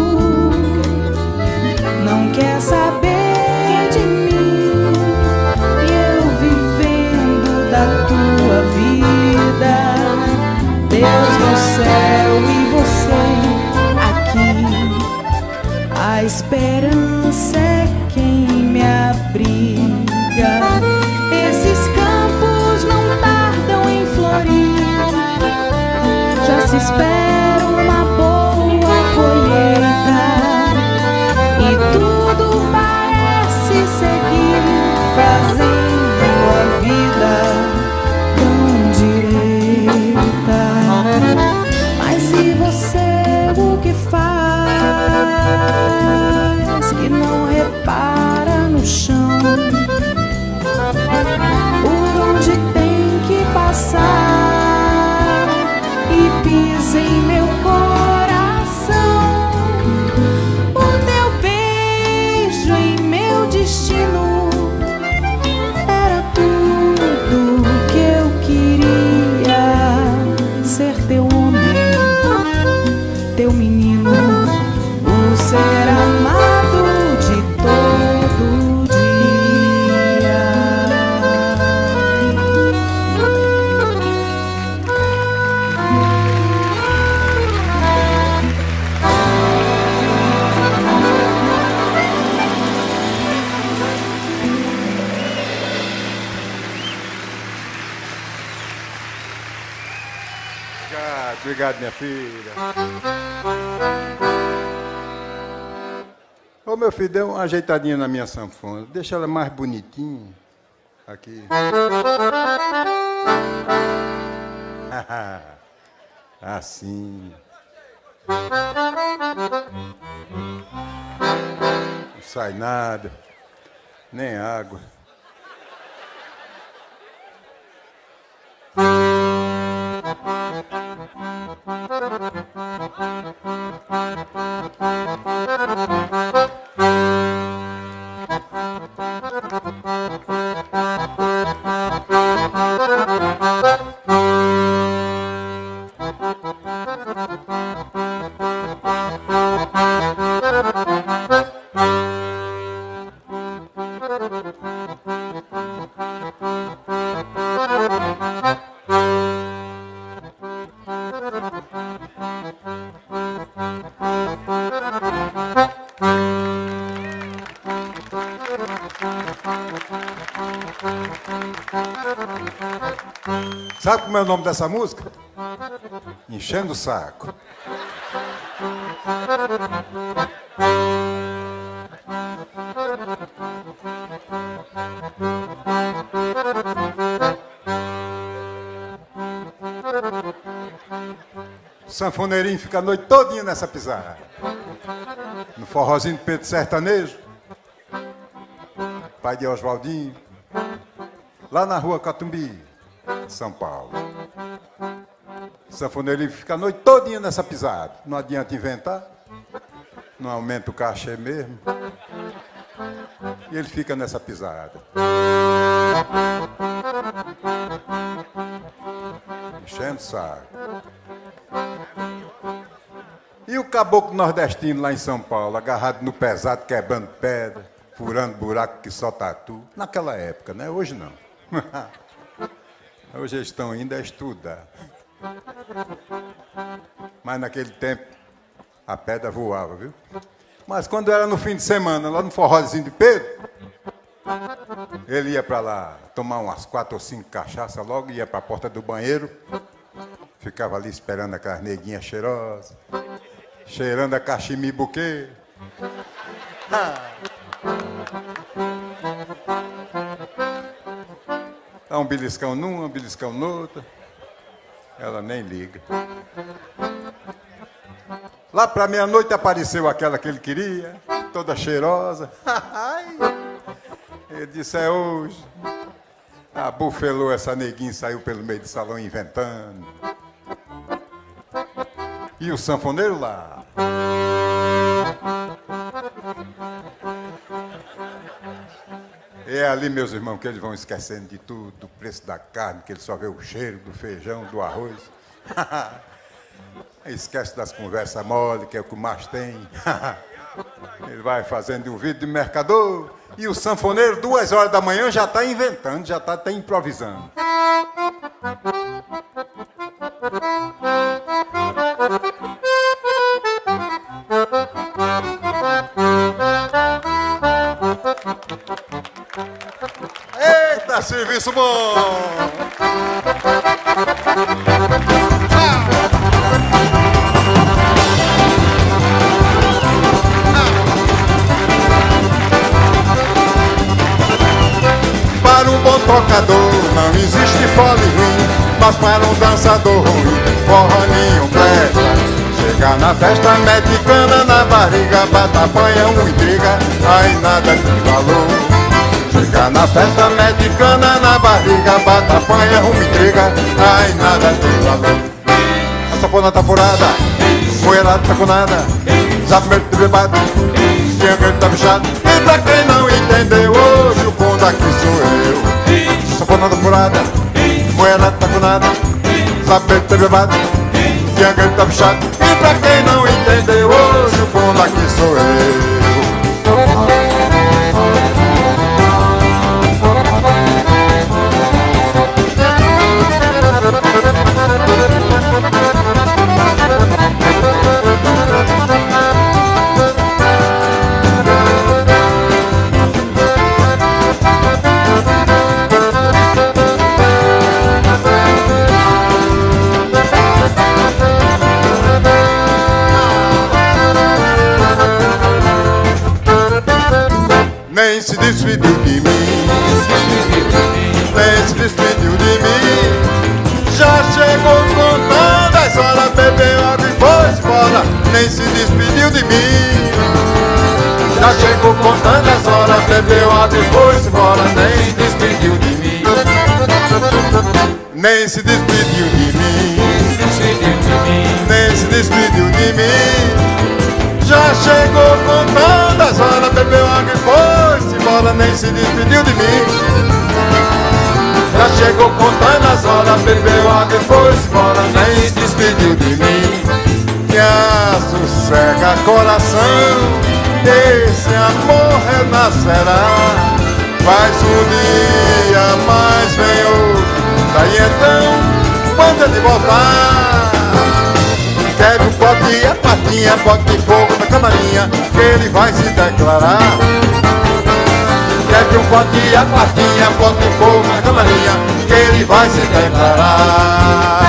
Não quer saber de mim e eu vivendo da tua vida. Deus no céu e você aqui. A esperança é quem me abriga. Esses campos não tardam em florir. Já se espera uma boa colheita. E tudo parece seguir, fazendo a vida tão direita. Mas e você, o que faz? Que não repara no chão, por onde tem que passar, e pisa em meu coração. O teu beijo Obrigado, minha filha. Ô, meu filho, dê uma ajeitadinha na minha sanfona. Deixa ela mais bonitinha. Aqui. Assim. Não sai nada. Nem água. Sabe como é o nome dessa música? Enchendo o Saco. O sanfoneirinho fica a noite todinha nessa pisada. No forrozinho de Pedro Sertanejo, pai de Oswaldinho, lá na rua Catumbi, São Paulo. O sanfoneirinho fica a noite todinha nessa pisada. Não adianta inventar, não aumenta o cachê mesmo. E ele fica nessa pisada. Enchendo o saco. E o caboclo nordestino lá em São Paulo, agarrado no pesado, quebrando pedra, furando buraco que só tatu. Naquela época, né? Hoje não. Hoje eles estão indo a estudar. Mas naquele tempo, a pedra voava, viu? Mas quando era no fim de semana, lá no forrozinho de Pedro, ele ia para lá tomar umas 4 ou 5 cachaças logo, ia para a porta do banheiro, ficava ali esperando aquelas neguinhas cheirosas, cheirando a cachimbo e buquê. Dá um beliscão numa, um beliscão noutra. Ela nem liga. Lá para meia-noite apareceu aquela que ele queria, toda cheirosa. Ele disse, é hoje. Abufelou essa neguinha, saiu pelo meio do salão inventando. E o sanfoneiro lá. É ali, meus irmãos, que eles vão esquecendo de tudo, do preço da carne, que ele só vê o cheiro do feijão, do arroz. Esquece das conversas mole, que é o que mais tem. Ele vai fazendo um vídeo de mercador e o sanfoneiro, 2 horas da manhã, já está inventando, já está até improvisando. Eita, serviço bom! Para um bom tocador não existe fole ruim, mas para um dançador ruim, forroninho presta. Chega na festa, mete cana na barriga, bata, apanha, intriga, aí nada tem valor. Chega na festa, mete cana na barriga, bata, apanha, intriga, aí nada tem valor. A sanfona tá furada, moelada tá com nada, sabe meio de bebado, tinha que tá fechado. E pra quem não entendeu, hoje o fundo aqui sou eu. Sanfona tá furada, moelada tá com nada, sabe meio de bebado, tinha que tá fechado. E pra quem não entendeu, hoje o fundo aqui sou eu. chegou contando as horas, bebeu água e foi-se embora, nem se despediu de mim. Já chegou contando as horas, bebeu água e foi-se embora, nem se despediu de mim. Nem se despediu de mim. Nem se despediu de mim. Já chegou contando as horas, bebeu água e foi-se embora, nem se despediu de mim. Já chegou contando as horas, bebeu água e foi-se embora, nem se despediu de mim. Que assossega coração, esse amor renascerá. Faz um dia, mas vem outro. Daí então, quando ele voltar, quero um pote, a patinha, bote de fogo na camarinha, que ele vai se declarar. Quero um pote, a patinha, bote de fogo na camarinha, que ele vai se declarar.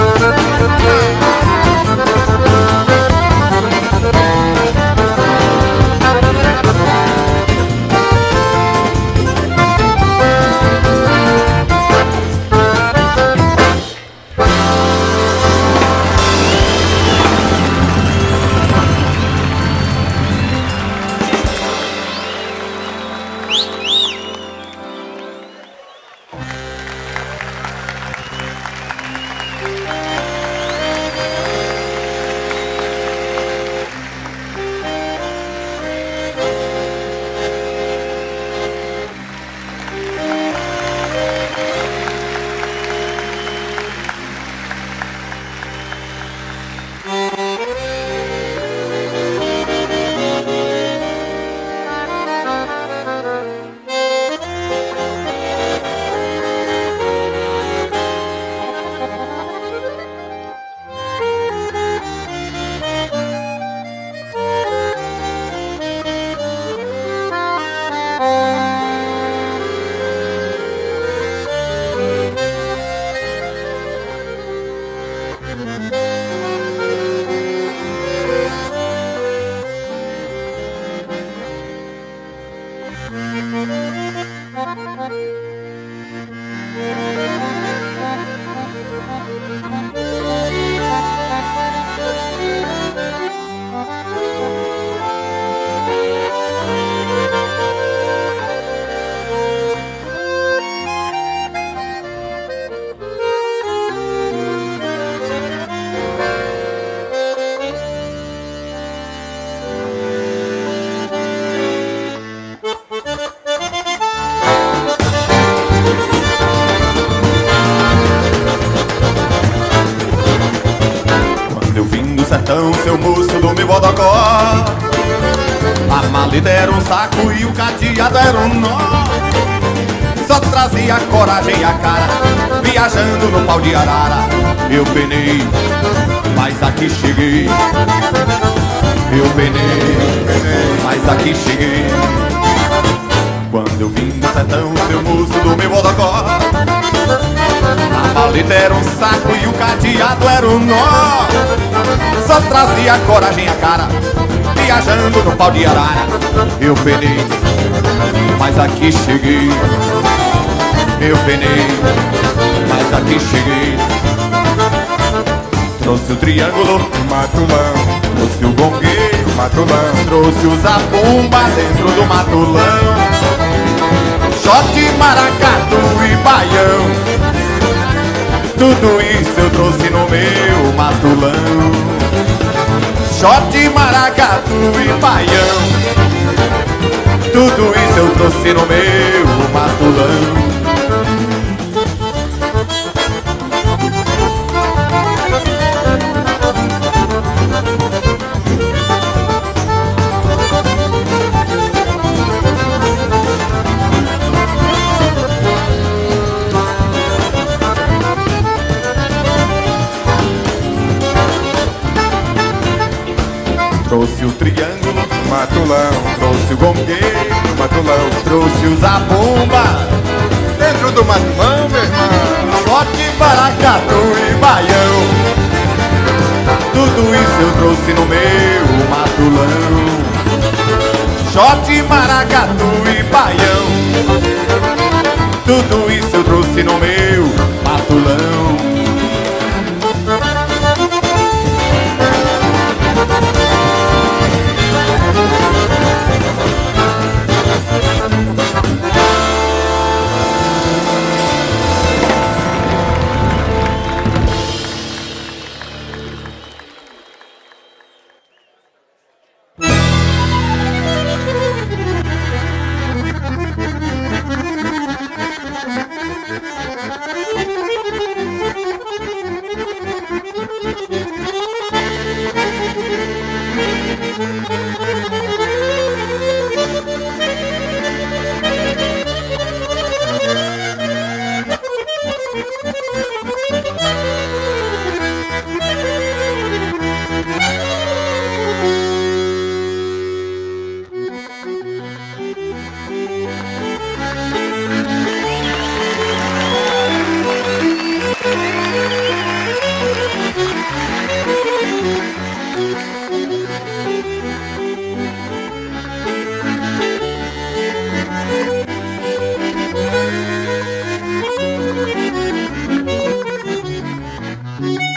Seu moço do meu bodocó, a maleta era um saco e o cadeado era um nó. Só trazia coragem e a cara, viajando no pau de arara. Eu penei, mas aqui cheguei. Eu penei, mas aqui cheguei. Quando eu vim do sertão, seu moço do meu bodocó, a maleta era um saco e o cadeado era um nó. Só trazia coragem a cara, viajando no pau de arara. Eu penei, mas aqui cheguei. Eu penei, mas aqui cheguei. Trouxe o triângulo, matulão. Trouxe o gongueiro, matulão. Trouxe o zabumba dentro do matulão. Shot, maracatu e baião. Tudo isso eu trouxe no meu matulão. Shot, maracatu e baião. Tudo isso eu trouxe no meu matulão. Trouxe o triângulo, matulão. Trouxe o gongueiro, matulão. Trouxe o zabumba dentro do matulão, meu irmão. Shot, maracatu e baião. Tudo isso eu trouxe no meu matulão. Shot, maracatu e baião. Tudo isso eu trouxe no meu matulão.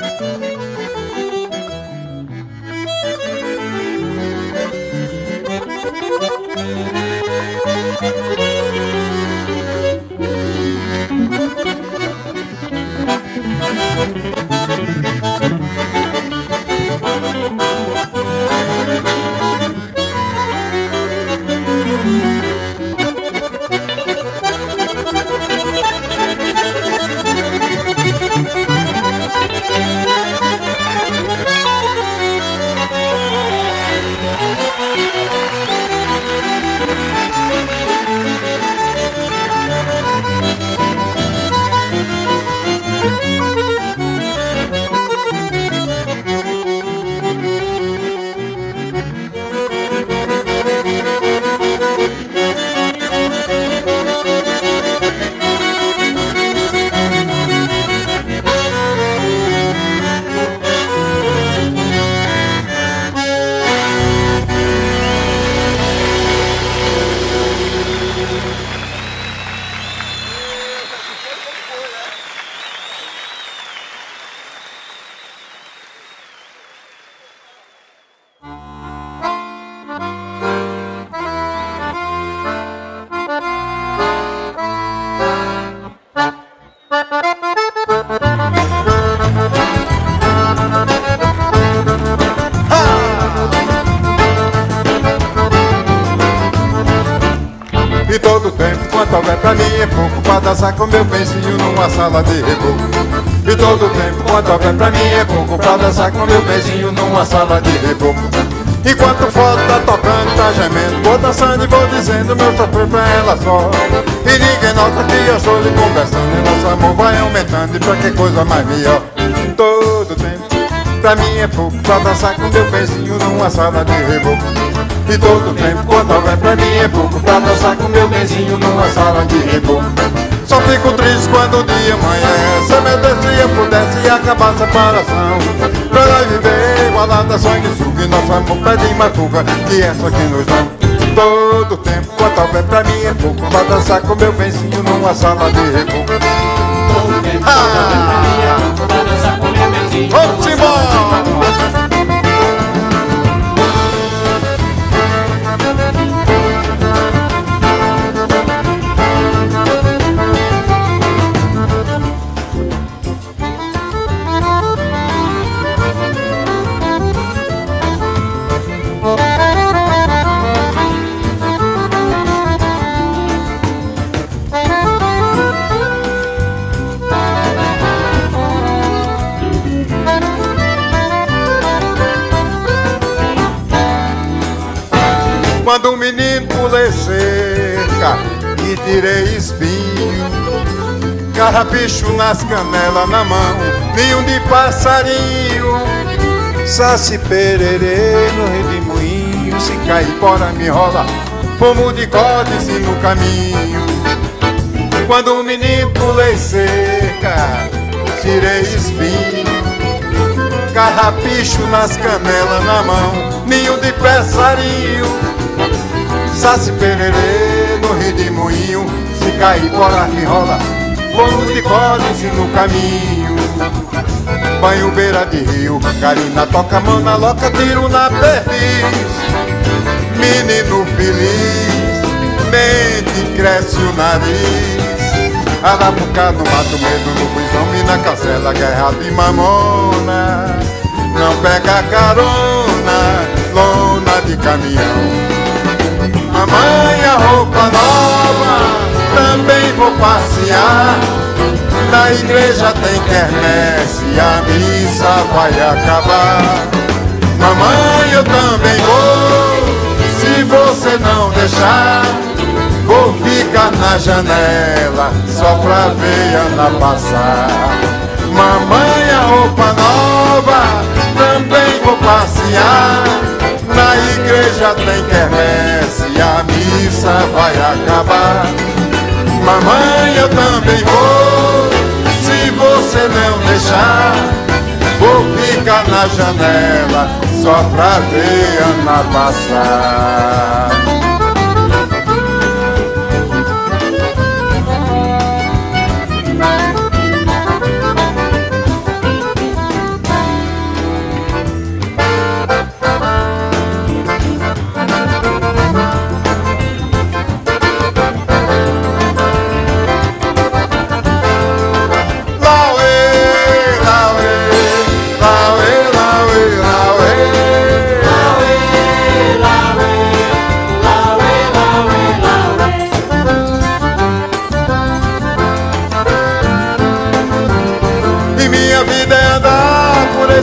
E todo tempo, quanto houver pra mim é pouco pra dançar com meu benzinho numa sala de reboco. E todo tempo, quanto houver pra mim é pouco pra dançar com meu benzinho numa sala de reboco. Enquanto o foda tá tocando, tá gemendo, vou dançando e vou dizendo meu sofrer pra ela só. E ninguém nota que eu estou lhe conversando e nosso amor vai aumentando, e pra que coisa mais melhor. Todo tempo, pra mim é pouco pra dançar com meu benzinho numa sala de reboco. E todo tempo, quando houver pra mim é pouco pra dançar com meu benzinho numa sala de reboco. Só fico triste quando o dia amanhece, meu Deus, se eu pudesse acabar a separação, pra nós viver igualada, sanguessuga, e nosso amor pede mais fuga que essa que nos dá. Todo tempo, quando houver pra mim é pouco pra dançar com meu benzinho numa sala de reboco. Todo tempo, quando houver pra mim é pouco pra dançar com meu benzinho numa sala de reboco. Quando o menino pulei cerca e tirei espinho, carrapicho nas canelas na mão, ninho de passarinho, saci pererê no redemoinho, se cair fora me rola, fumo de códice no caminho. Quando o menino pulei cerca, tirei espinho, carrapicho nas canelas na mão, ninho de passarinho, saci pererê no redemoinho, se cair fora me rola, fogo de códice no caminho. Banho beira de rio, Carina toca a mão na loca, tiro na perdiz. Menino feliz, mente cresce o nariz. Arapuca no mato, medo no buizão e na casela, guerra de mamona. Não pega carona, lona de caminhão. Mamãe, a roupa nova, também vou passear. Na igreja tem quermesse, a missa vai acabar. Mamãe, eu também vou, se você não deixar. Vou ficar na janela, só pra ver Ana passar. Mamãe, a roupa nova, também vou passear. Na igreja tem quermesse, a missa vai acabar. Mamãe, eu também vou, se você não deixar. Vou ficar na janela, só pra ver Ana passar.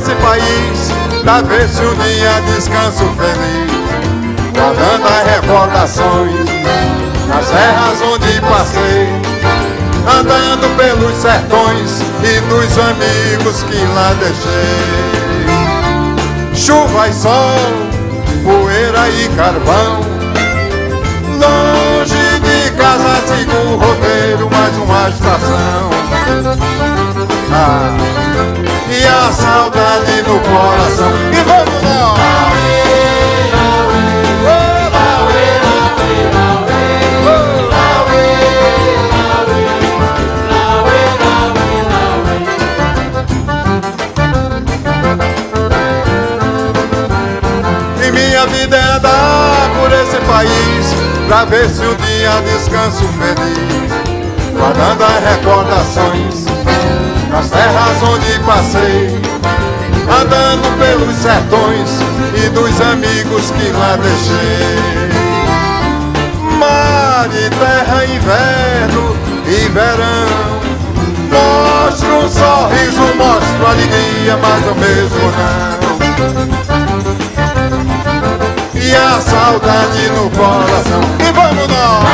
esse país pra ver se um dia descanso feliz, guardando as recordações nas terras onde passei, andando pelos sertões e dos amigos que lá deixei. Chuva e sol, poeira e carvão, longe de casa sigo o roteiro, mais uma estação. E a saudade no coração. E vamos lá! E minha vida é andar por esse país pra ver se um dia descanso feliz, guardando as recordações nas terras onde passei, andando pelos sertões e dos amigos que lá deixei. Mar e terra, inverno e verão, mostro um sorriso, mostro alegria, mas ao mesmo não. E a saudade no coração. E vamos nós!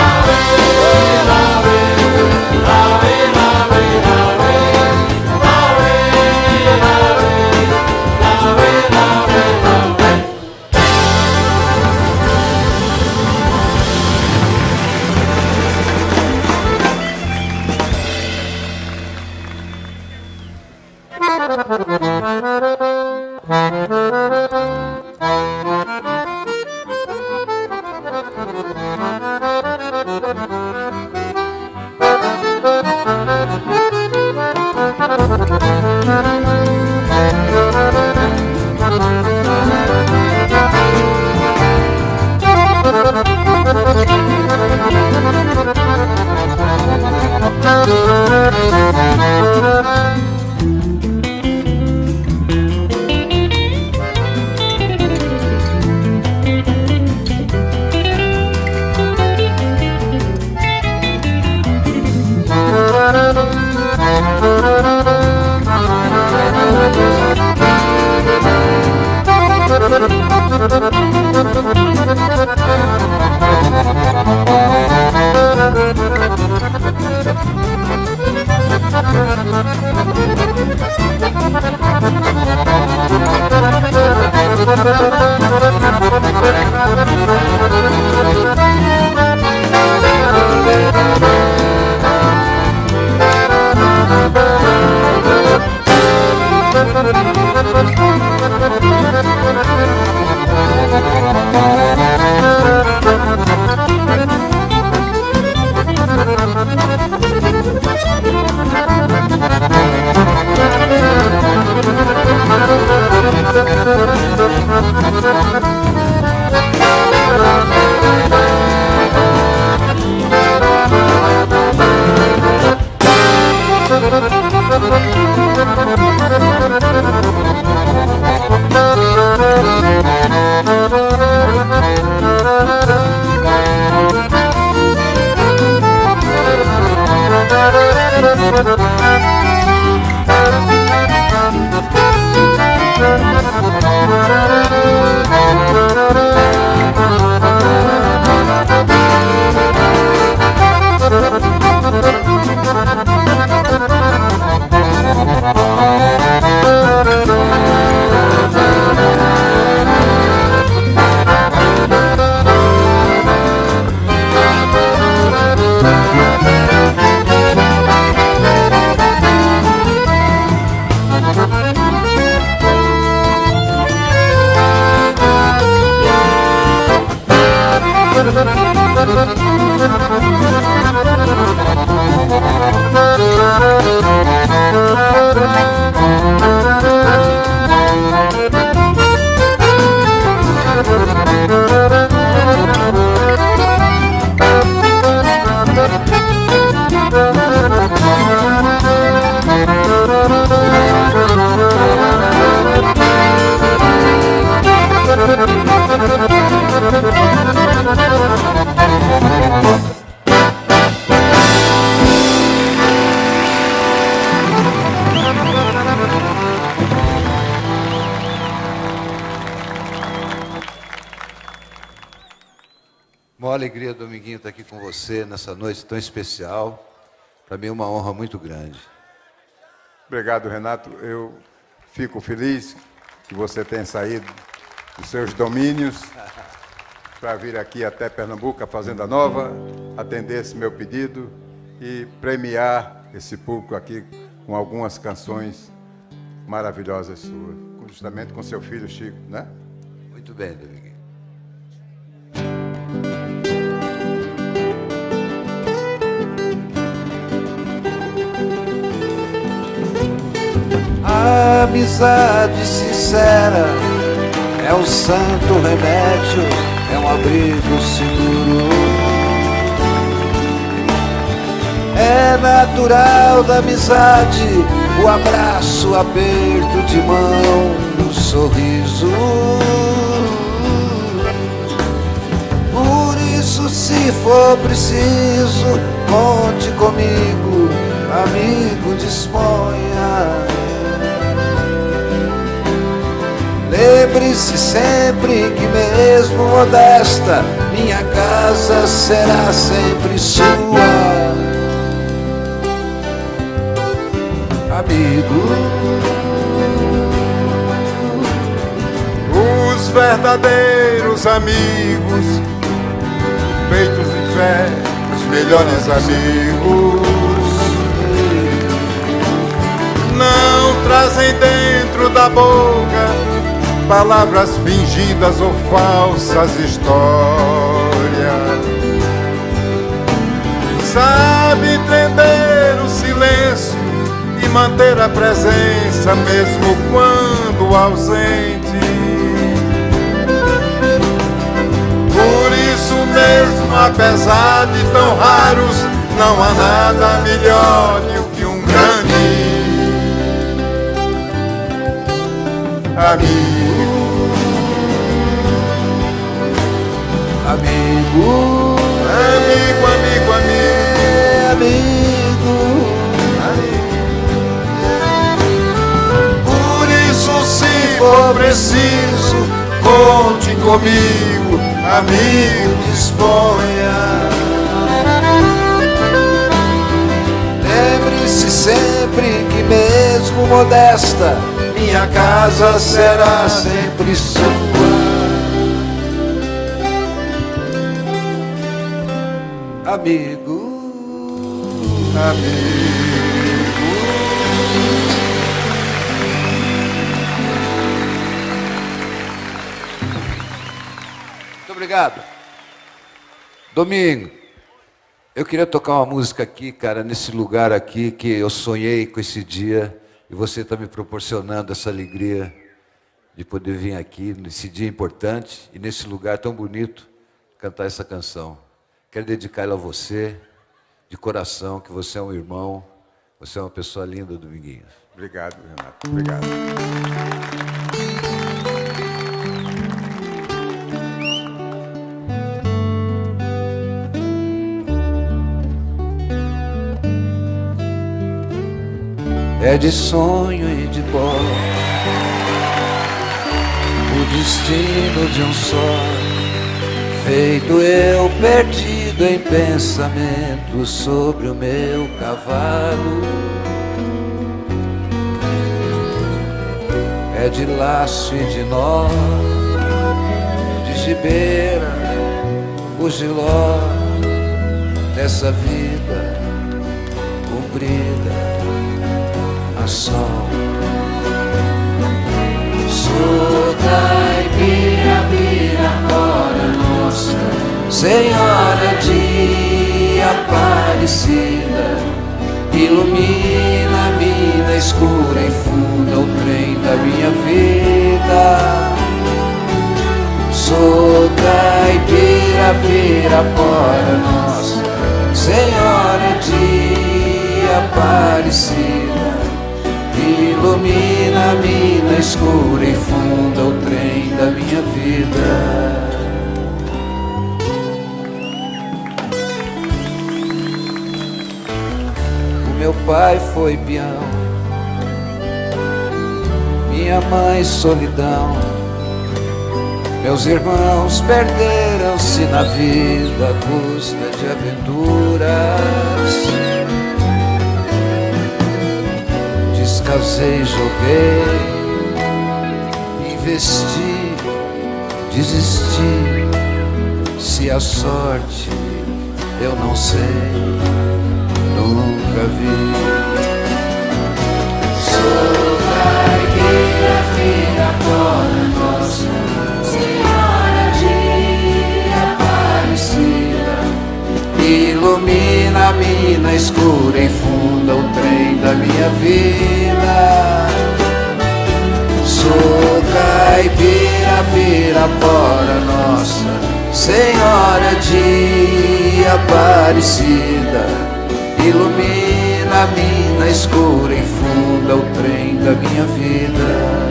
alegria, Dominguinho, estar aqui com você nessa noite tão especial. Para mim é uma honra muito grande. Obrigado, Renato. Eu fico feliz que você tenha saído dos seus domínios para vir aqui até Pernambuco, a Fazenda Nova, atender esse meu pedido e premiar esse público aqui com algumas canções maravilhosas suas, justamente com seu filho Chico, né? Muito bem, Dominguinho. A amizade sincera é um santo remédio, é um abrigo seguro. É natural da amizade o abraço, o aperto de mão, o sorriso. Por isso, se for preciso, conte comigo, amigo, disponha. Lembre-se sempre que mesmo modesta, minha casa será sempre sua. Amigo, os verdadeiros amigos, feitos em fé, os melhores amigos, não trazem dentro da boca palavras fingidas ou falsas histórias. Sabe entender o silêncio e manter a presença mesmo quando ausente. Por isso mesmo, apesar de tão raros, não há nada melhor do que um grande amigo. Amigo, amigo, amigo, amigo, amigo. Por isso, se for preciso, conte comigo, amigo, disponha. Lembre-se sempre que mesmo modesta, minha casa será sempre sua. Amigo, amigo. Muito obrigado. Domingo, eu queria tocar uma música aqui, cara, nesse lugar aqui que eu sonhei com esse dia e você está me proporcionando essa alegria de poder vir aqui nesse dia importante e nesse lugar tão bonito cantar essa canção. Quero dedicar ela a você, de coração, que você é um irmão, você é uma pessoa linda, Dominguinhos. Obrigado, Renato. Obrigado. É de sonho e de pó o destino de um só, feito eu perdido em pensamento sobre o meu cavalo. É de laço e de nó, de gibeira, o giló, dessa vida comprida a sol. Sou caipira, Pirapora nossa, Senhora de Aparecida, ilumina a mina escura e funda o trem da minha vida. Sou caipira, Pirapora nossa, Senhora de Aparecida, ilumina a mina escura e funda o trem da minha vida. Meu pai foi peão, minha mãe solidão, Meus irmãos perderam-se na vida à custa de aventuras. Descasei, joguei, investi, desisti. Se a sorte eu não sei, nunca vi. Sou caipira, filha fora nossa Senhora de Aparecida. Ilumina a mina escura e funda o trem da minha vida. Sou caipira, Pirapora nossa Senhora de Aparecida. Ilumina a mina escura e funda o trem da minha vida.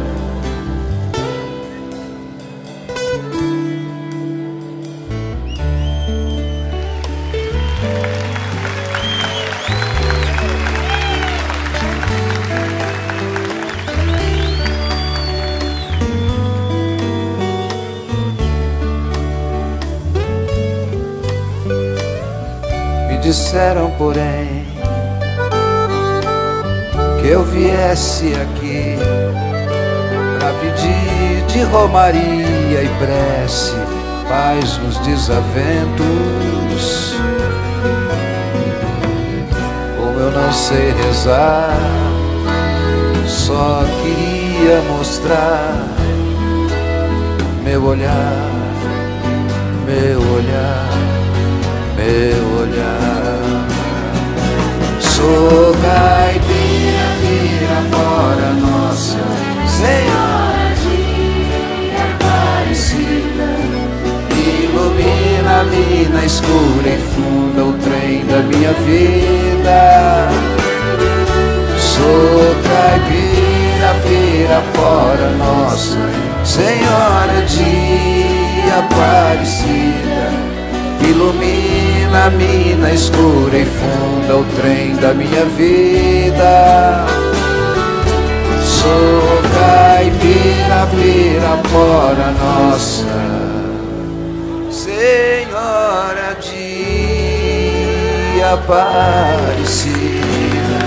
Disseram, porém, que eu viesse aqui pra pedir de romaria e prece paz nos desaventos. Como eu não sei rezar, só queria mostrar meu olhar, meu olhar, meu olhar. Sou caipira, Pirapora nossa Senhora de Aparecida. Ilumina a mina escura e funda o trem da minha vida. Sou caipira, Pirapora nossa Senhora de Aparecida. Ilumina a mina escura e funda o trem da minha vida. Sou caipira, Pirapora nossa Senhora de Aparecida.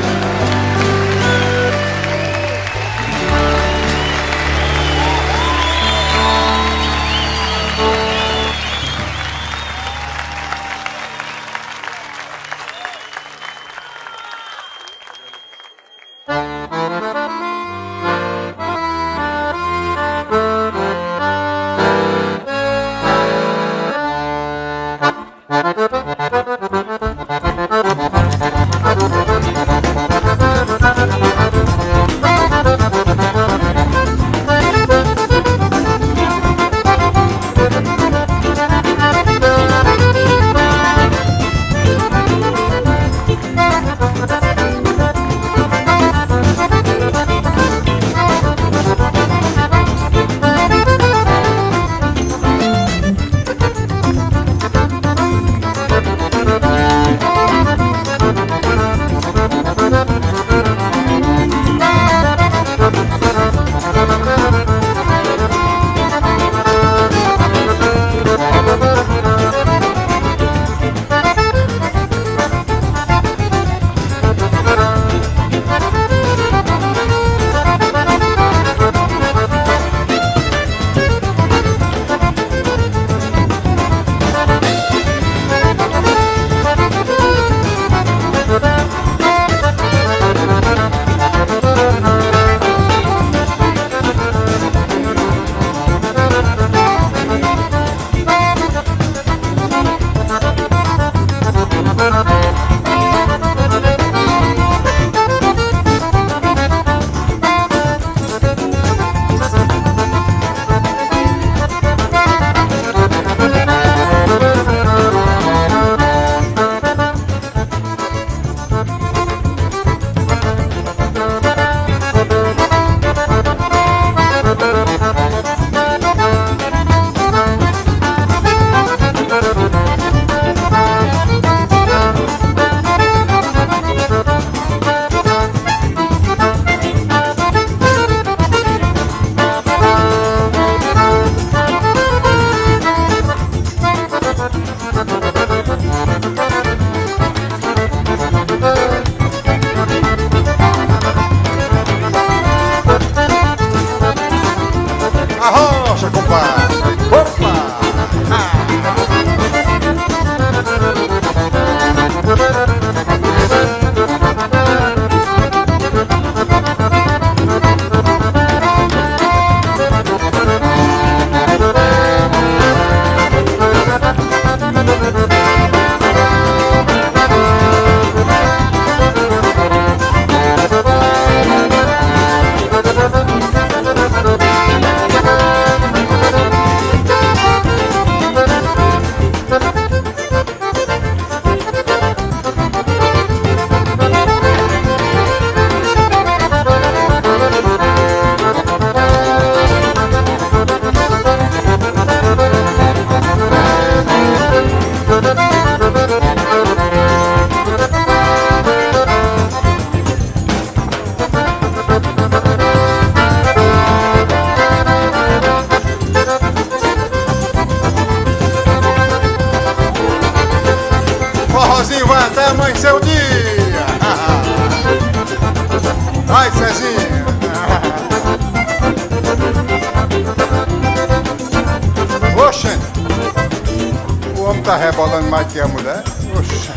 homem tá rebolando mais que a mulher. Oxa.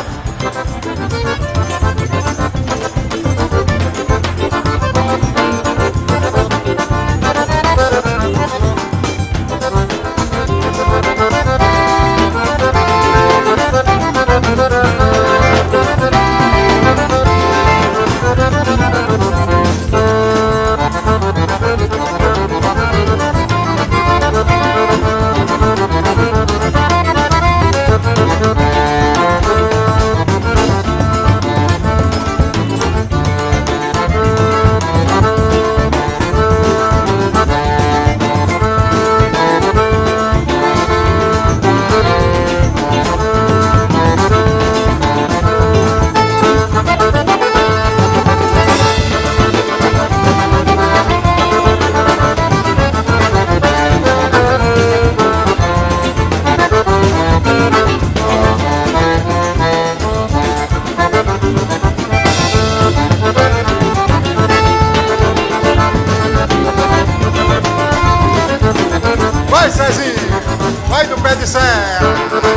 Vai, Cezinho! Vai do pé de serra!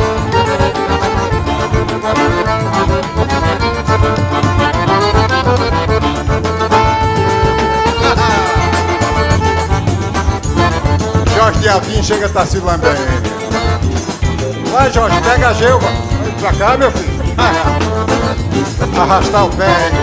Jorge Diabinho chega a estar se lambendo. Vai, Jorge, pega a gelva. Vai pra cá, meu filho. Arrastar o pé.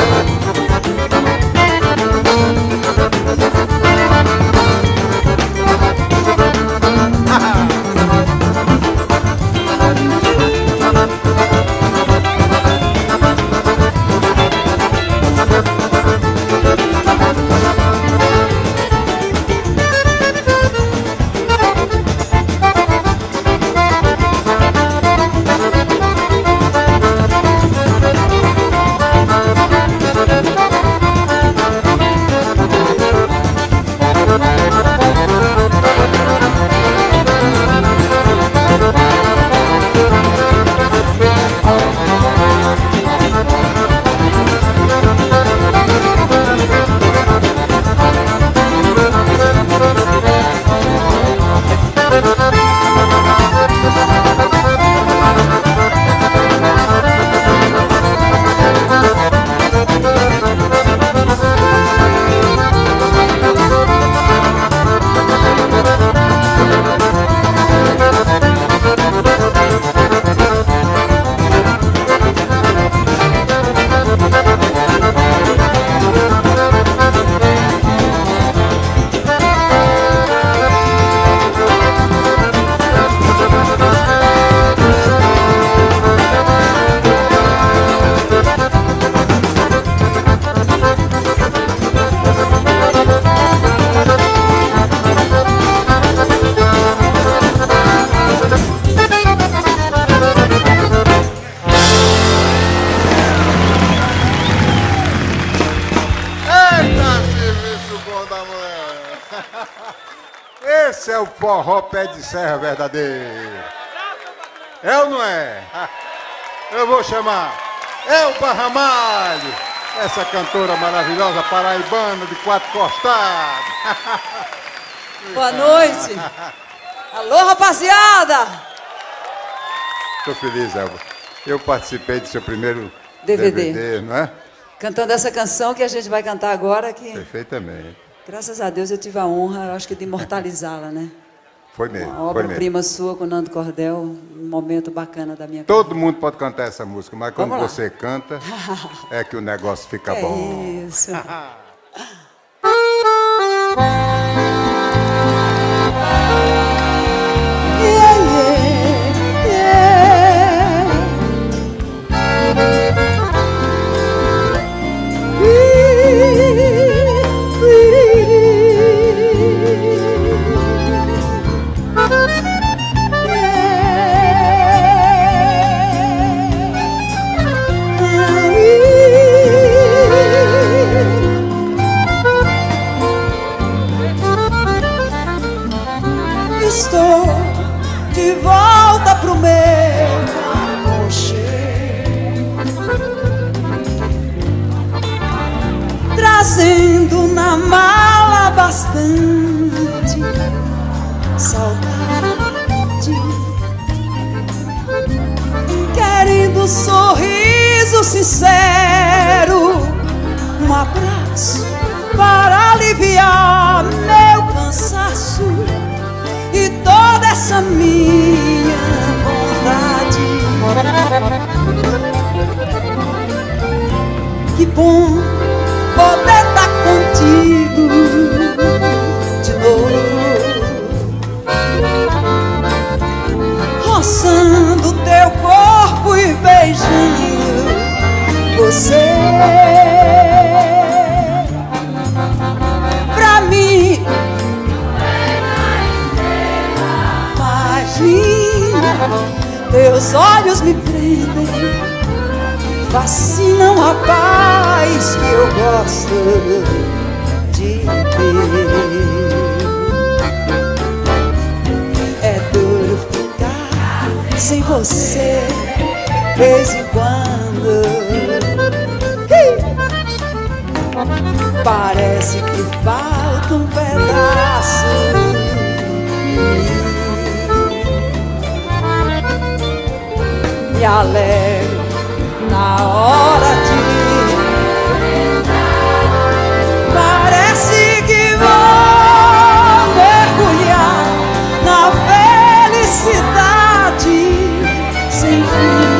Esse é o forró pé de serra verdadeiro. É ou não é? Eu vou chamar Elba Ramalho, essa cantora maravilhosa paraibana de quatro costados. Boa noite. Alô, rapaziada. Estou feliz, Elba. Eu participei do seu primeiro DVD, não é? Cantando essa canção que a gente vai cantar agora. Que, perfeitamente. Graças a Deus eu tive a honra, eu acho que de imortalizá-la, né? Foi mesmo. Uma obra-prima sua com o Nando Cordel, um momento bacana da minha Todo carreira. mundo pode cantar essa música, mas quando você canta, é que o negócio fica bom. Isso. Estou de volta pro meu aconchego, trazendo na mala bastante saudade bom poder estar contigo de novo, roçando teu corpo e beijando você. Pra mim, imagina, teus olhos me prendem, fascinam a paz que eu gosto de ter. É duro ficar sem você, vez em quando. Parece que falta um pedaço de mim. Me alegro na hora de parece que vou mergulhar na felicidade sem fim.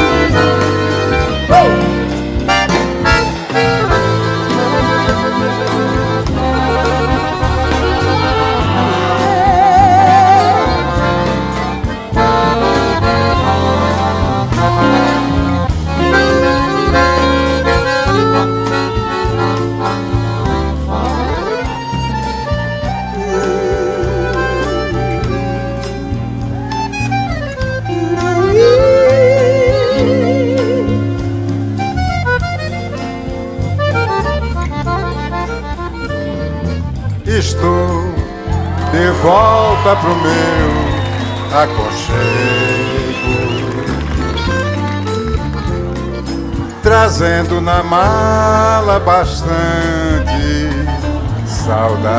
Estou de volta pro meu aconchego, trazendo na mala bastante saudade,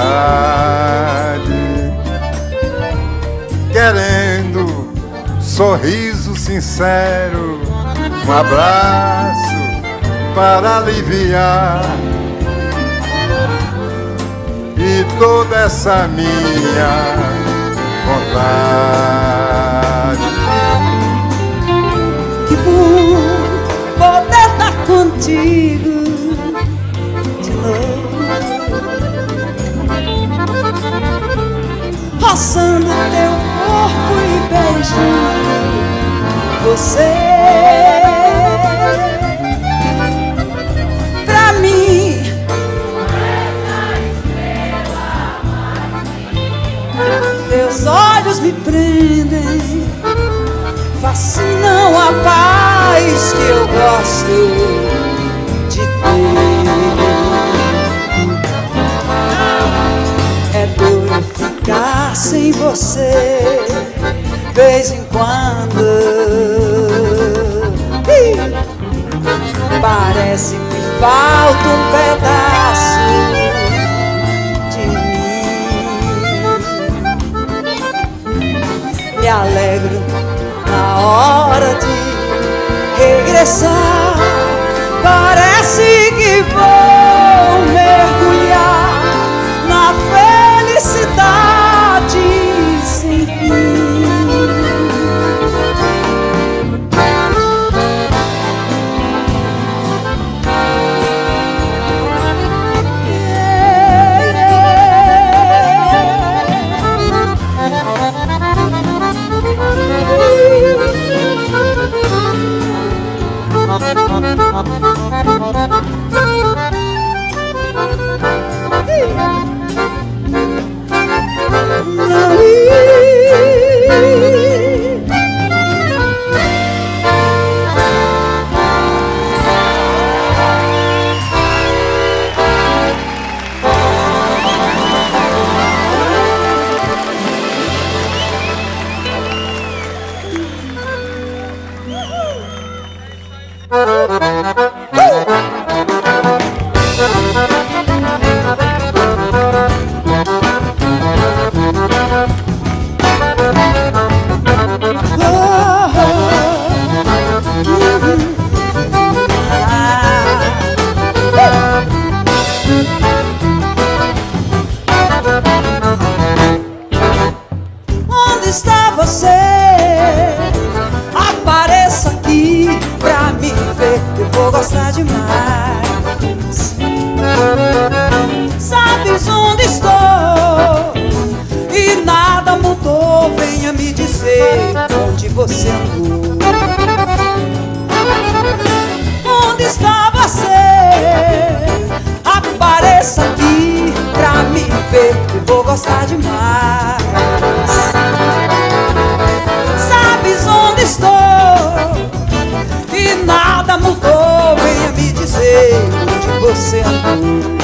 querendo sorriso sincero, um abraço para aliviar e toda essa minha vontade. Que bom poder estar contigo de novo, roçando teu corpo e beijando você. Pra mim, teus olhos me prendem, fascinam a paz que eu gosto de ter. É duro ficar sem você, vez em quando. Parece que falta um pedaço de mim. Me alegro na hora de regressar, parece que vou mergulhar na felicidade sem fim. Onde está você? Apareça aqui pra me ver, eu vou gostar demais. sabes onde estou e nada mudou. Venha me dizer onde você andou. Onde está você? Apareça aqui pra me ver, eu vou gostar demais. Sabes onde estou e nada mudou. Venha me dizer onde você andou.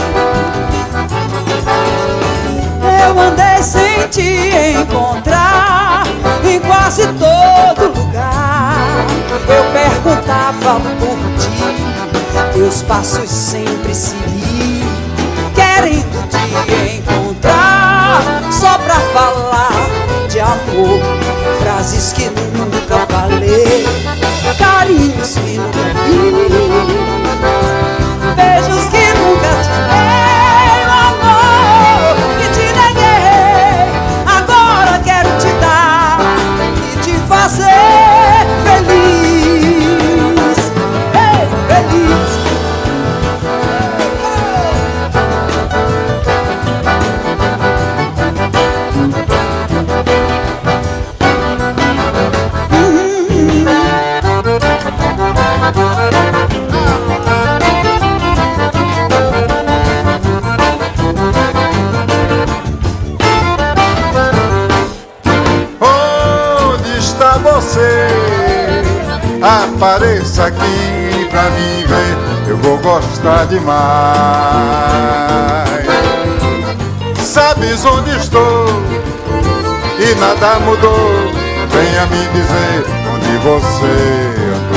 Eu andei sem te encontrar em quase todo lugar. Eu perguntava por ti, teus passos sempre segui, querendo te encontrar só pra falar de amor. Frases que nunca falei, carinhos que nunca vi, beijos que nunca te dei, o amor que te neguei. Agora quero te dar e te fazer feliz, feliz. Apareça aqui pra mim ver, eu vou gostar demais. Sabes onde estou e nada mudou. Venha me dizer onde você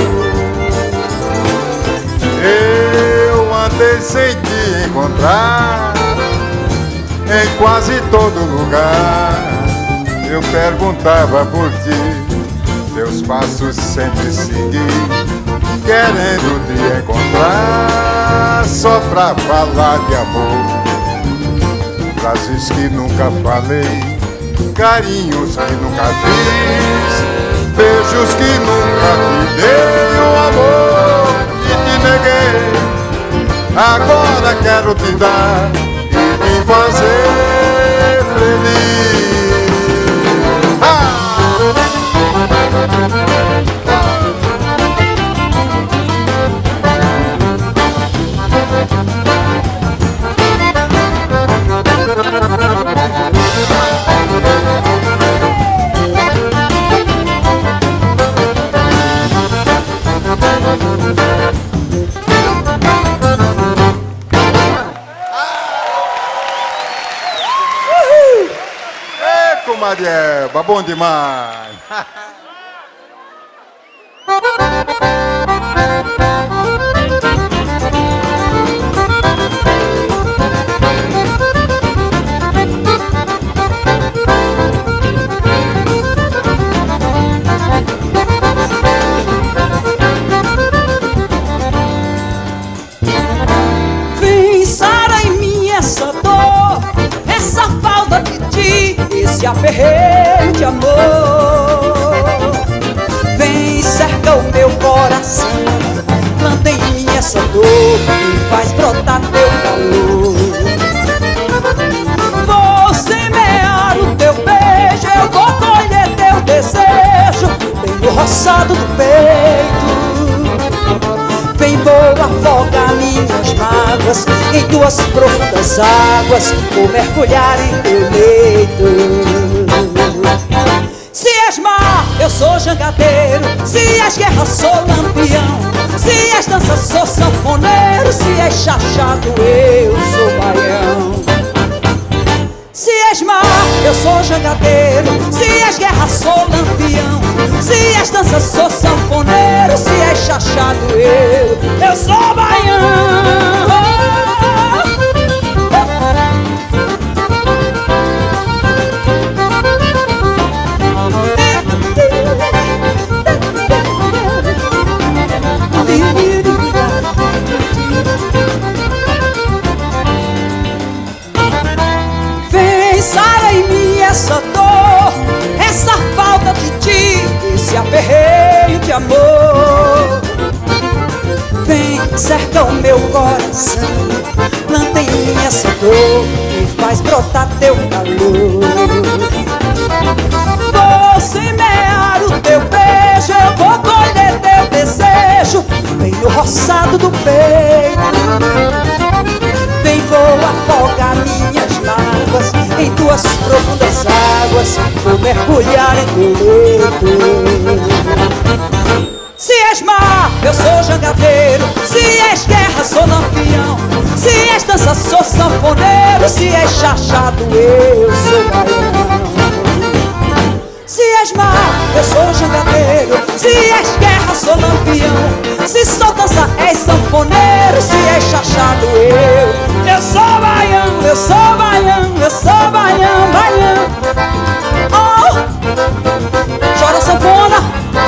andou. Eu andei sem te encontrar em quase todo lugar. Eu perguntava por ti, teus passos sempre segui, querendo te encontrar só pra falar de amor. Frases que nunca falei, carinhos que nunca fiz, beijos que nunca te dei, o amor que te neguei. Agora quero te dar e te fazer feliz. Marieba, bom demais. Vem, sara em mim essa dor, essa falta de ti, esse aperreio de amor. Vem, cerca o meu coração, planta em mim essa dor e faz brotar teu calor. Vou semear o teu beijo, eu vou colher teu desejo, bem no roçado do peito. Vem, vou afogar minhas mágoas em tuas profundas águas, vou mergulhar em teu leito. Se és mar, eu sou jangadeiro, se és guerra, sou lampião, se és dança, sou sanfoneiro, se és chachado, eu sou baião. Se és mar, eu sou jangadeiro, se és guerra, sou lampião, se és dança, sou sanfoneiro, se és chachado, eu sou baião. Vem, sara em mim essa dor, essa falta de ti, esse aperreio de amor. Vem, cerca o meu coração, planta em mim essa dor que faz brotar teu calor. Vou semear o teu beijo, eu vou colher teu desejo, bem no roçado do peito. Vem, vou afogar minhas mágoas em tuas profundas águas, vou mergulhar em teu leito. Se és mar, eu sou jangadeiro. Se és guerra, sou lampião. Se és dança, sou sanfoneiro. Se és chachado, eu sou baiano. Se és mar, eu sou jangadeiro. Se és guerra, sou lampião. Se sou dança, és sanfoneiro. Se és chachado, eu sou baiano, eu sou baiano, eu sou baiano, baiano. Oh, chora sanfona.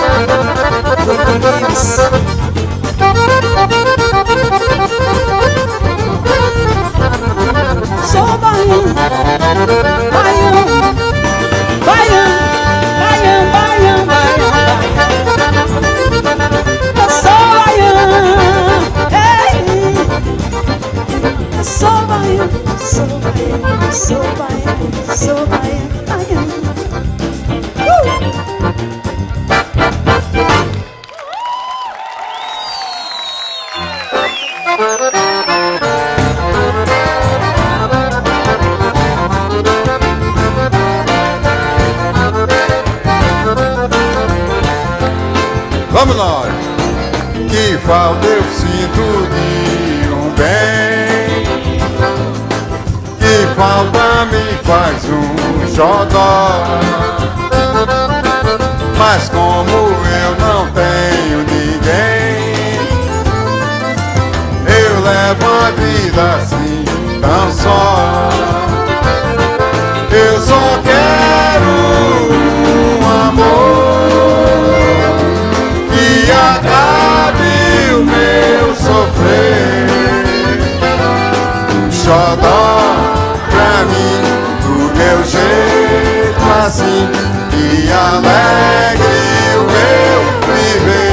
Sou baiano, baiano, baiano, baiano, baiano, baiano. Eu sou baiano, ei. Eu sou baiano, sou baiano, sou baiano, sou baiano, baiano. Vamos nós! Que falta eu sinto de um bem, que falta me faz um xodó. Mas como eu não tenho ninguém, eu levo a vida assim tão só. Eu só quero um amor que acabe o meu sofrer. Um xodó pra mim, do meu jeito assim, que alegre o meu viver.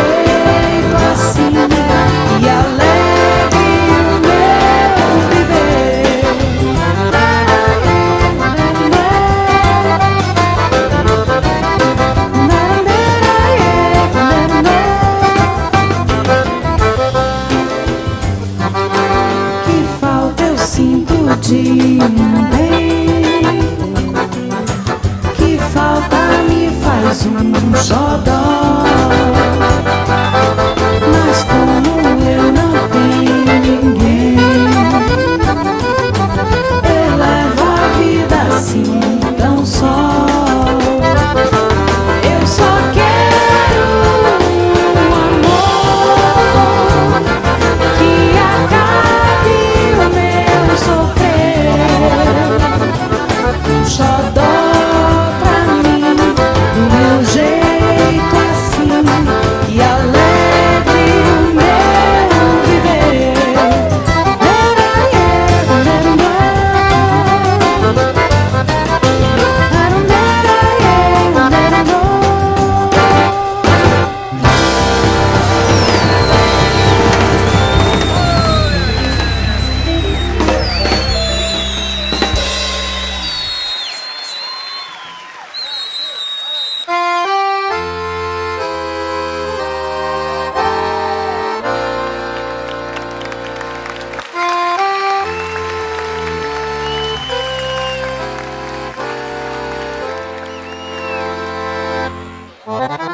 Viver.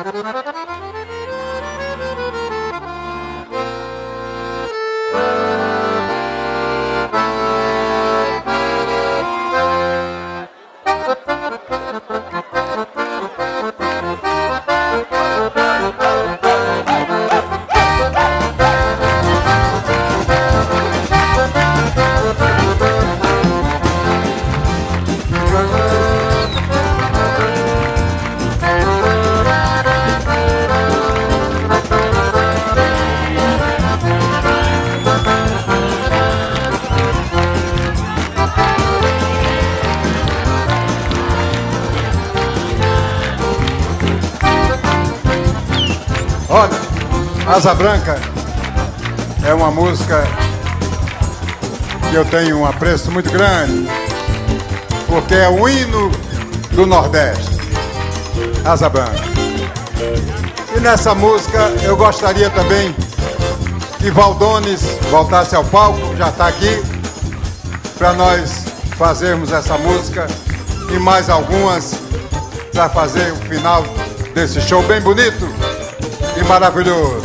Olha, Asa Branca é uma música que eu tenho um apreço muito grande, porque é o hino do Nordeste, Asa Branca. E nessa música eu gostaria também que Valdones voltasse ao palco, já está aqui, para nós fazermos essa música e mais algumas para fazer o final desse show bem bonito e maravilhoso.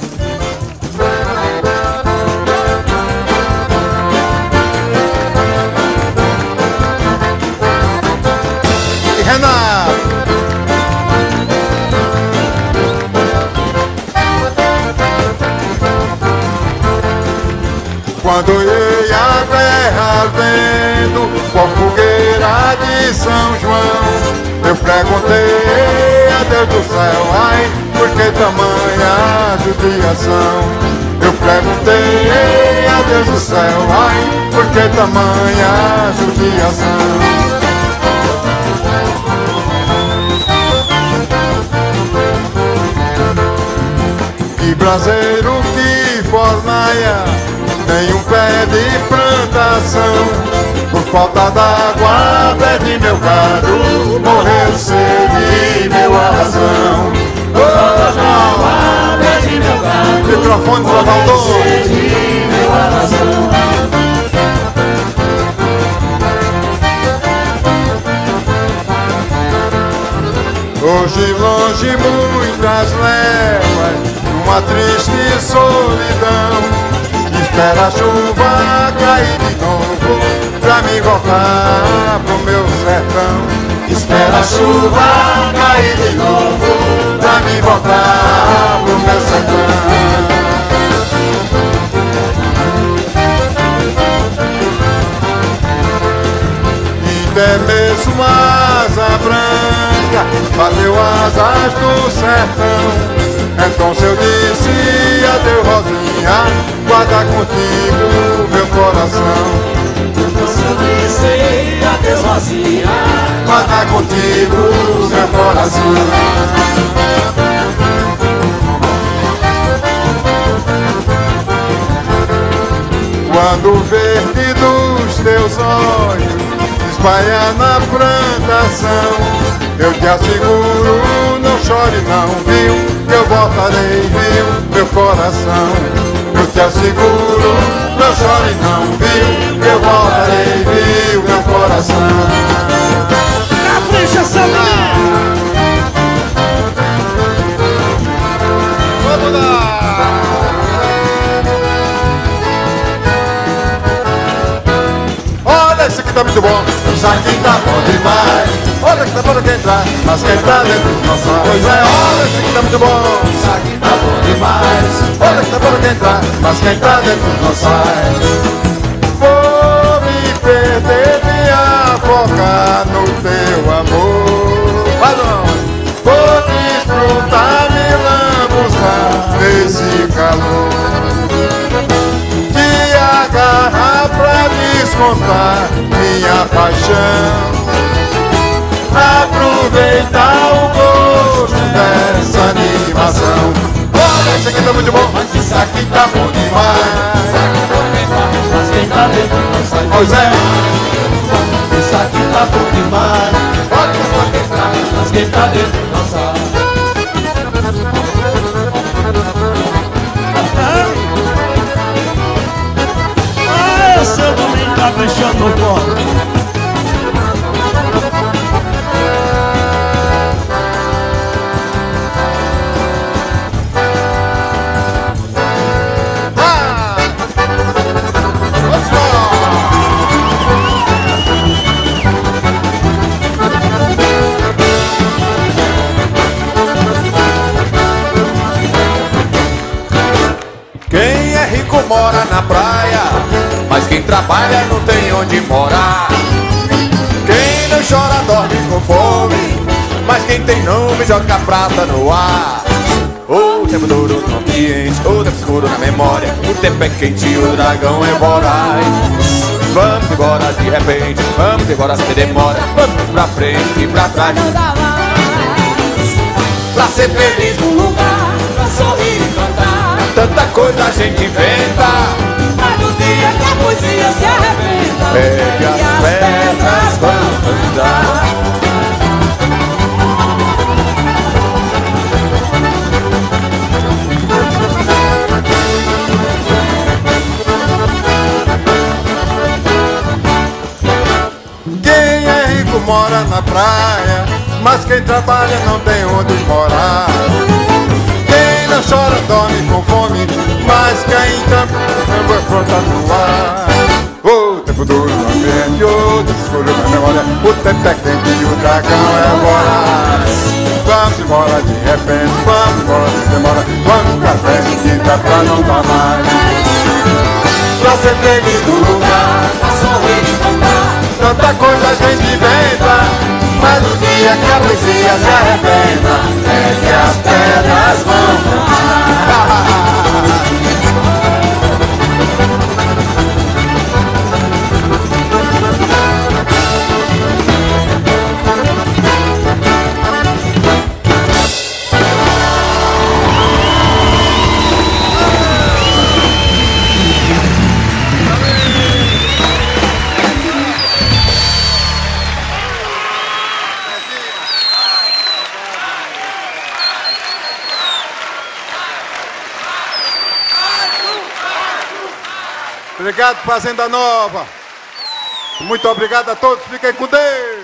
E Renato! Quando ia a guerra ardendo com a fogueira de São João, eu perguntei a Deus do céu, ai, por que tamanha judiação? Eu perguntei a Deus do céu, ai, por que tamanha judiação? Que braseiro, que fornaia, nem um pé de plantação. Por falta d'água, perdi meu gado, morreu sede meu arrasão. Por falta d'água, perdi meu gado, microfone para Valdones, morreu sede meu arrasão. Hoje longe muitas léguas, numa triste solidão, espera a chuva cair de novo pra me voltar pro meu sertão. Espera a chuva cair de novo pra me voltar pro meu sertão. Até mesmo a asa branca bateu asas do sertão. Então se eu disse adeus, Rosinha, guarda contigo meu coração. Então se eu disse adeus, Rosinha, guarda contigo meu coração. Quando o verde dos teus olhos espalha na plantação, eu te asseguro, não chore não, viu? Que eu voltarei, viu? Meu coração. Eu te asseguro, não chore não, viu? Que eu voltarei, viu? Meu coração. Capricha, Samuel! Vamos lá! Olha, esse aqui tá muito bom. Isso aqui tá bom demais. Olha que tá bom quem entrar, mas quem tá dentro não sai. Pois é, olha, esse aqui tá muito bom. Isso aqui tá bom demais. Olha que tá bom quem entrar, mas quem tá dentro não sai. Vou me perder, me afogar no teu amor. Vai não. Vou desfrutar, me lambuzar nesse calor. Te agarrar pra descontar minha paixão. Aproveitar o gosto dessa animação. Olha, esse aqui tá muito bom, mas isso aqui tá bom demais. Mas quem tá dentro não sai. Pois é, isso aqui tá bom demais. Mas quem tá dentro não sai. Ah, seu domingo tá fechando o corpo. rico mora na praia, mas quem trabalha não tem onde morar. Quem não chora dorme com fome, mas quem tem nome joga prata no ar. O tempo duro no ambiente, o tempo escuro na memória. O tempo é quente e o dragão é voraz. Vamos embora de repente, vamos embora sem demora. Vamos pra frente e pra trás. Não dá mais Pra ser feliz num lugar, pra sorrir e cantar. tanta coisa a gente inventa. Mas no dia que a poesia se arrebenta, É que as pedras vão andar. Quem é rico mora na praia, mas quem trabalha não tem onde morar. Quem não chora dorme com fome, mas quem trabalha é pronta no ar. O tempo duro no ambiente, o tempo escuro na memória. O tempo é quente e o dragão é voraz. Vamos embora de repente, vamos embora sem demora. Vamos pra frente que dá pra não dar mais. Pra ser feliz no lugar, pra sorrir e cantar. tanta coisa a gente inventa, mas no dia que a poesia se arrebenta, é que as pedras vão cantar. Obrigado, Fazenda Nova. Muito obrigado a todos. Fiquem com Deus.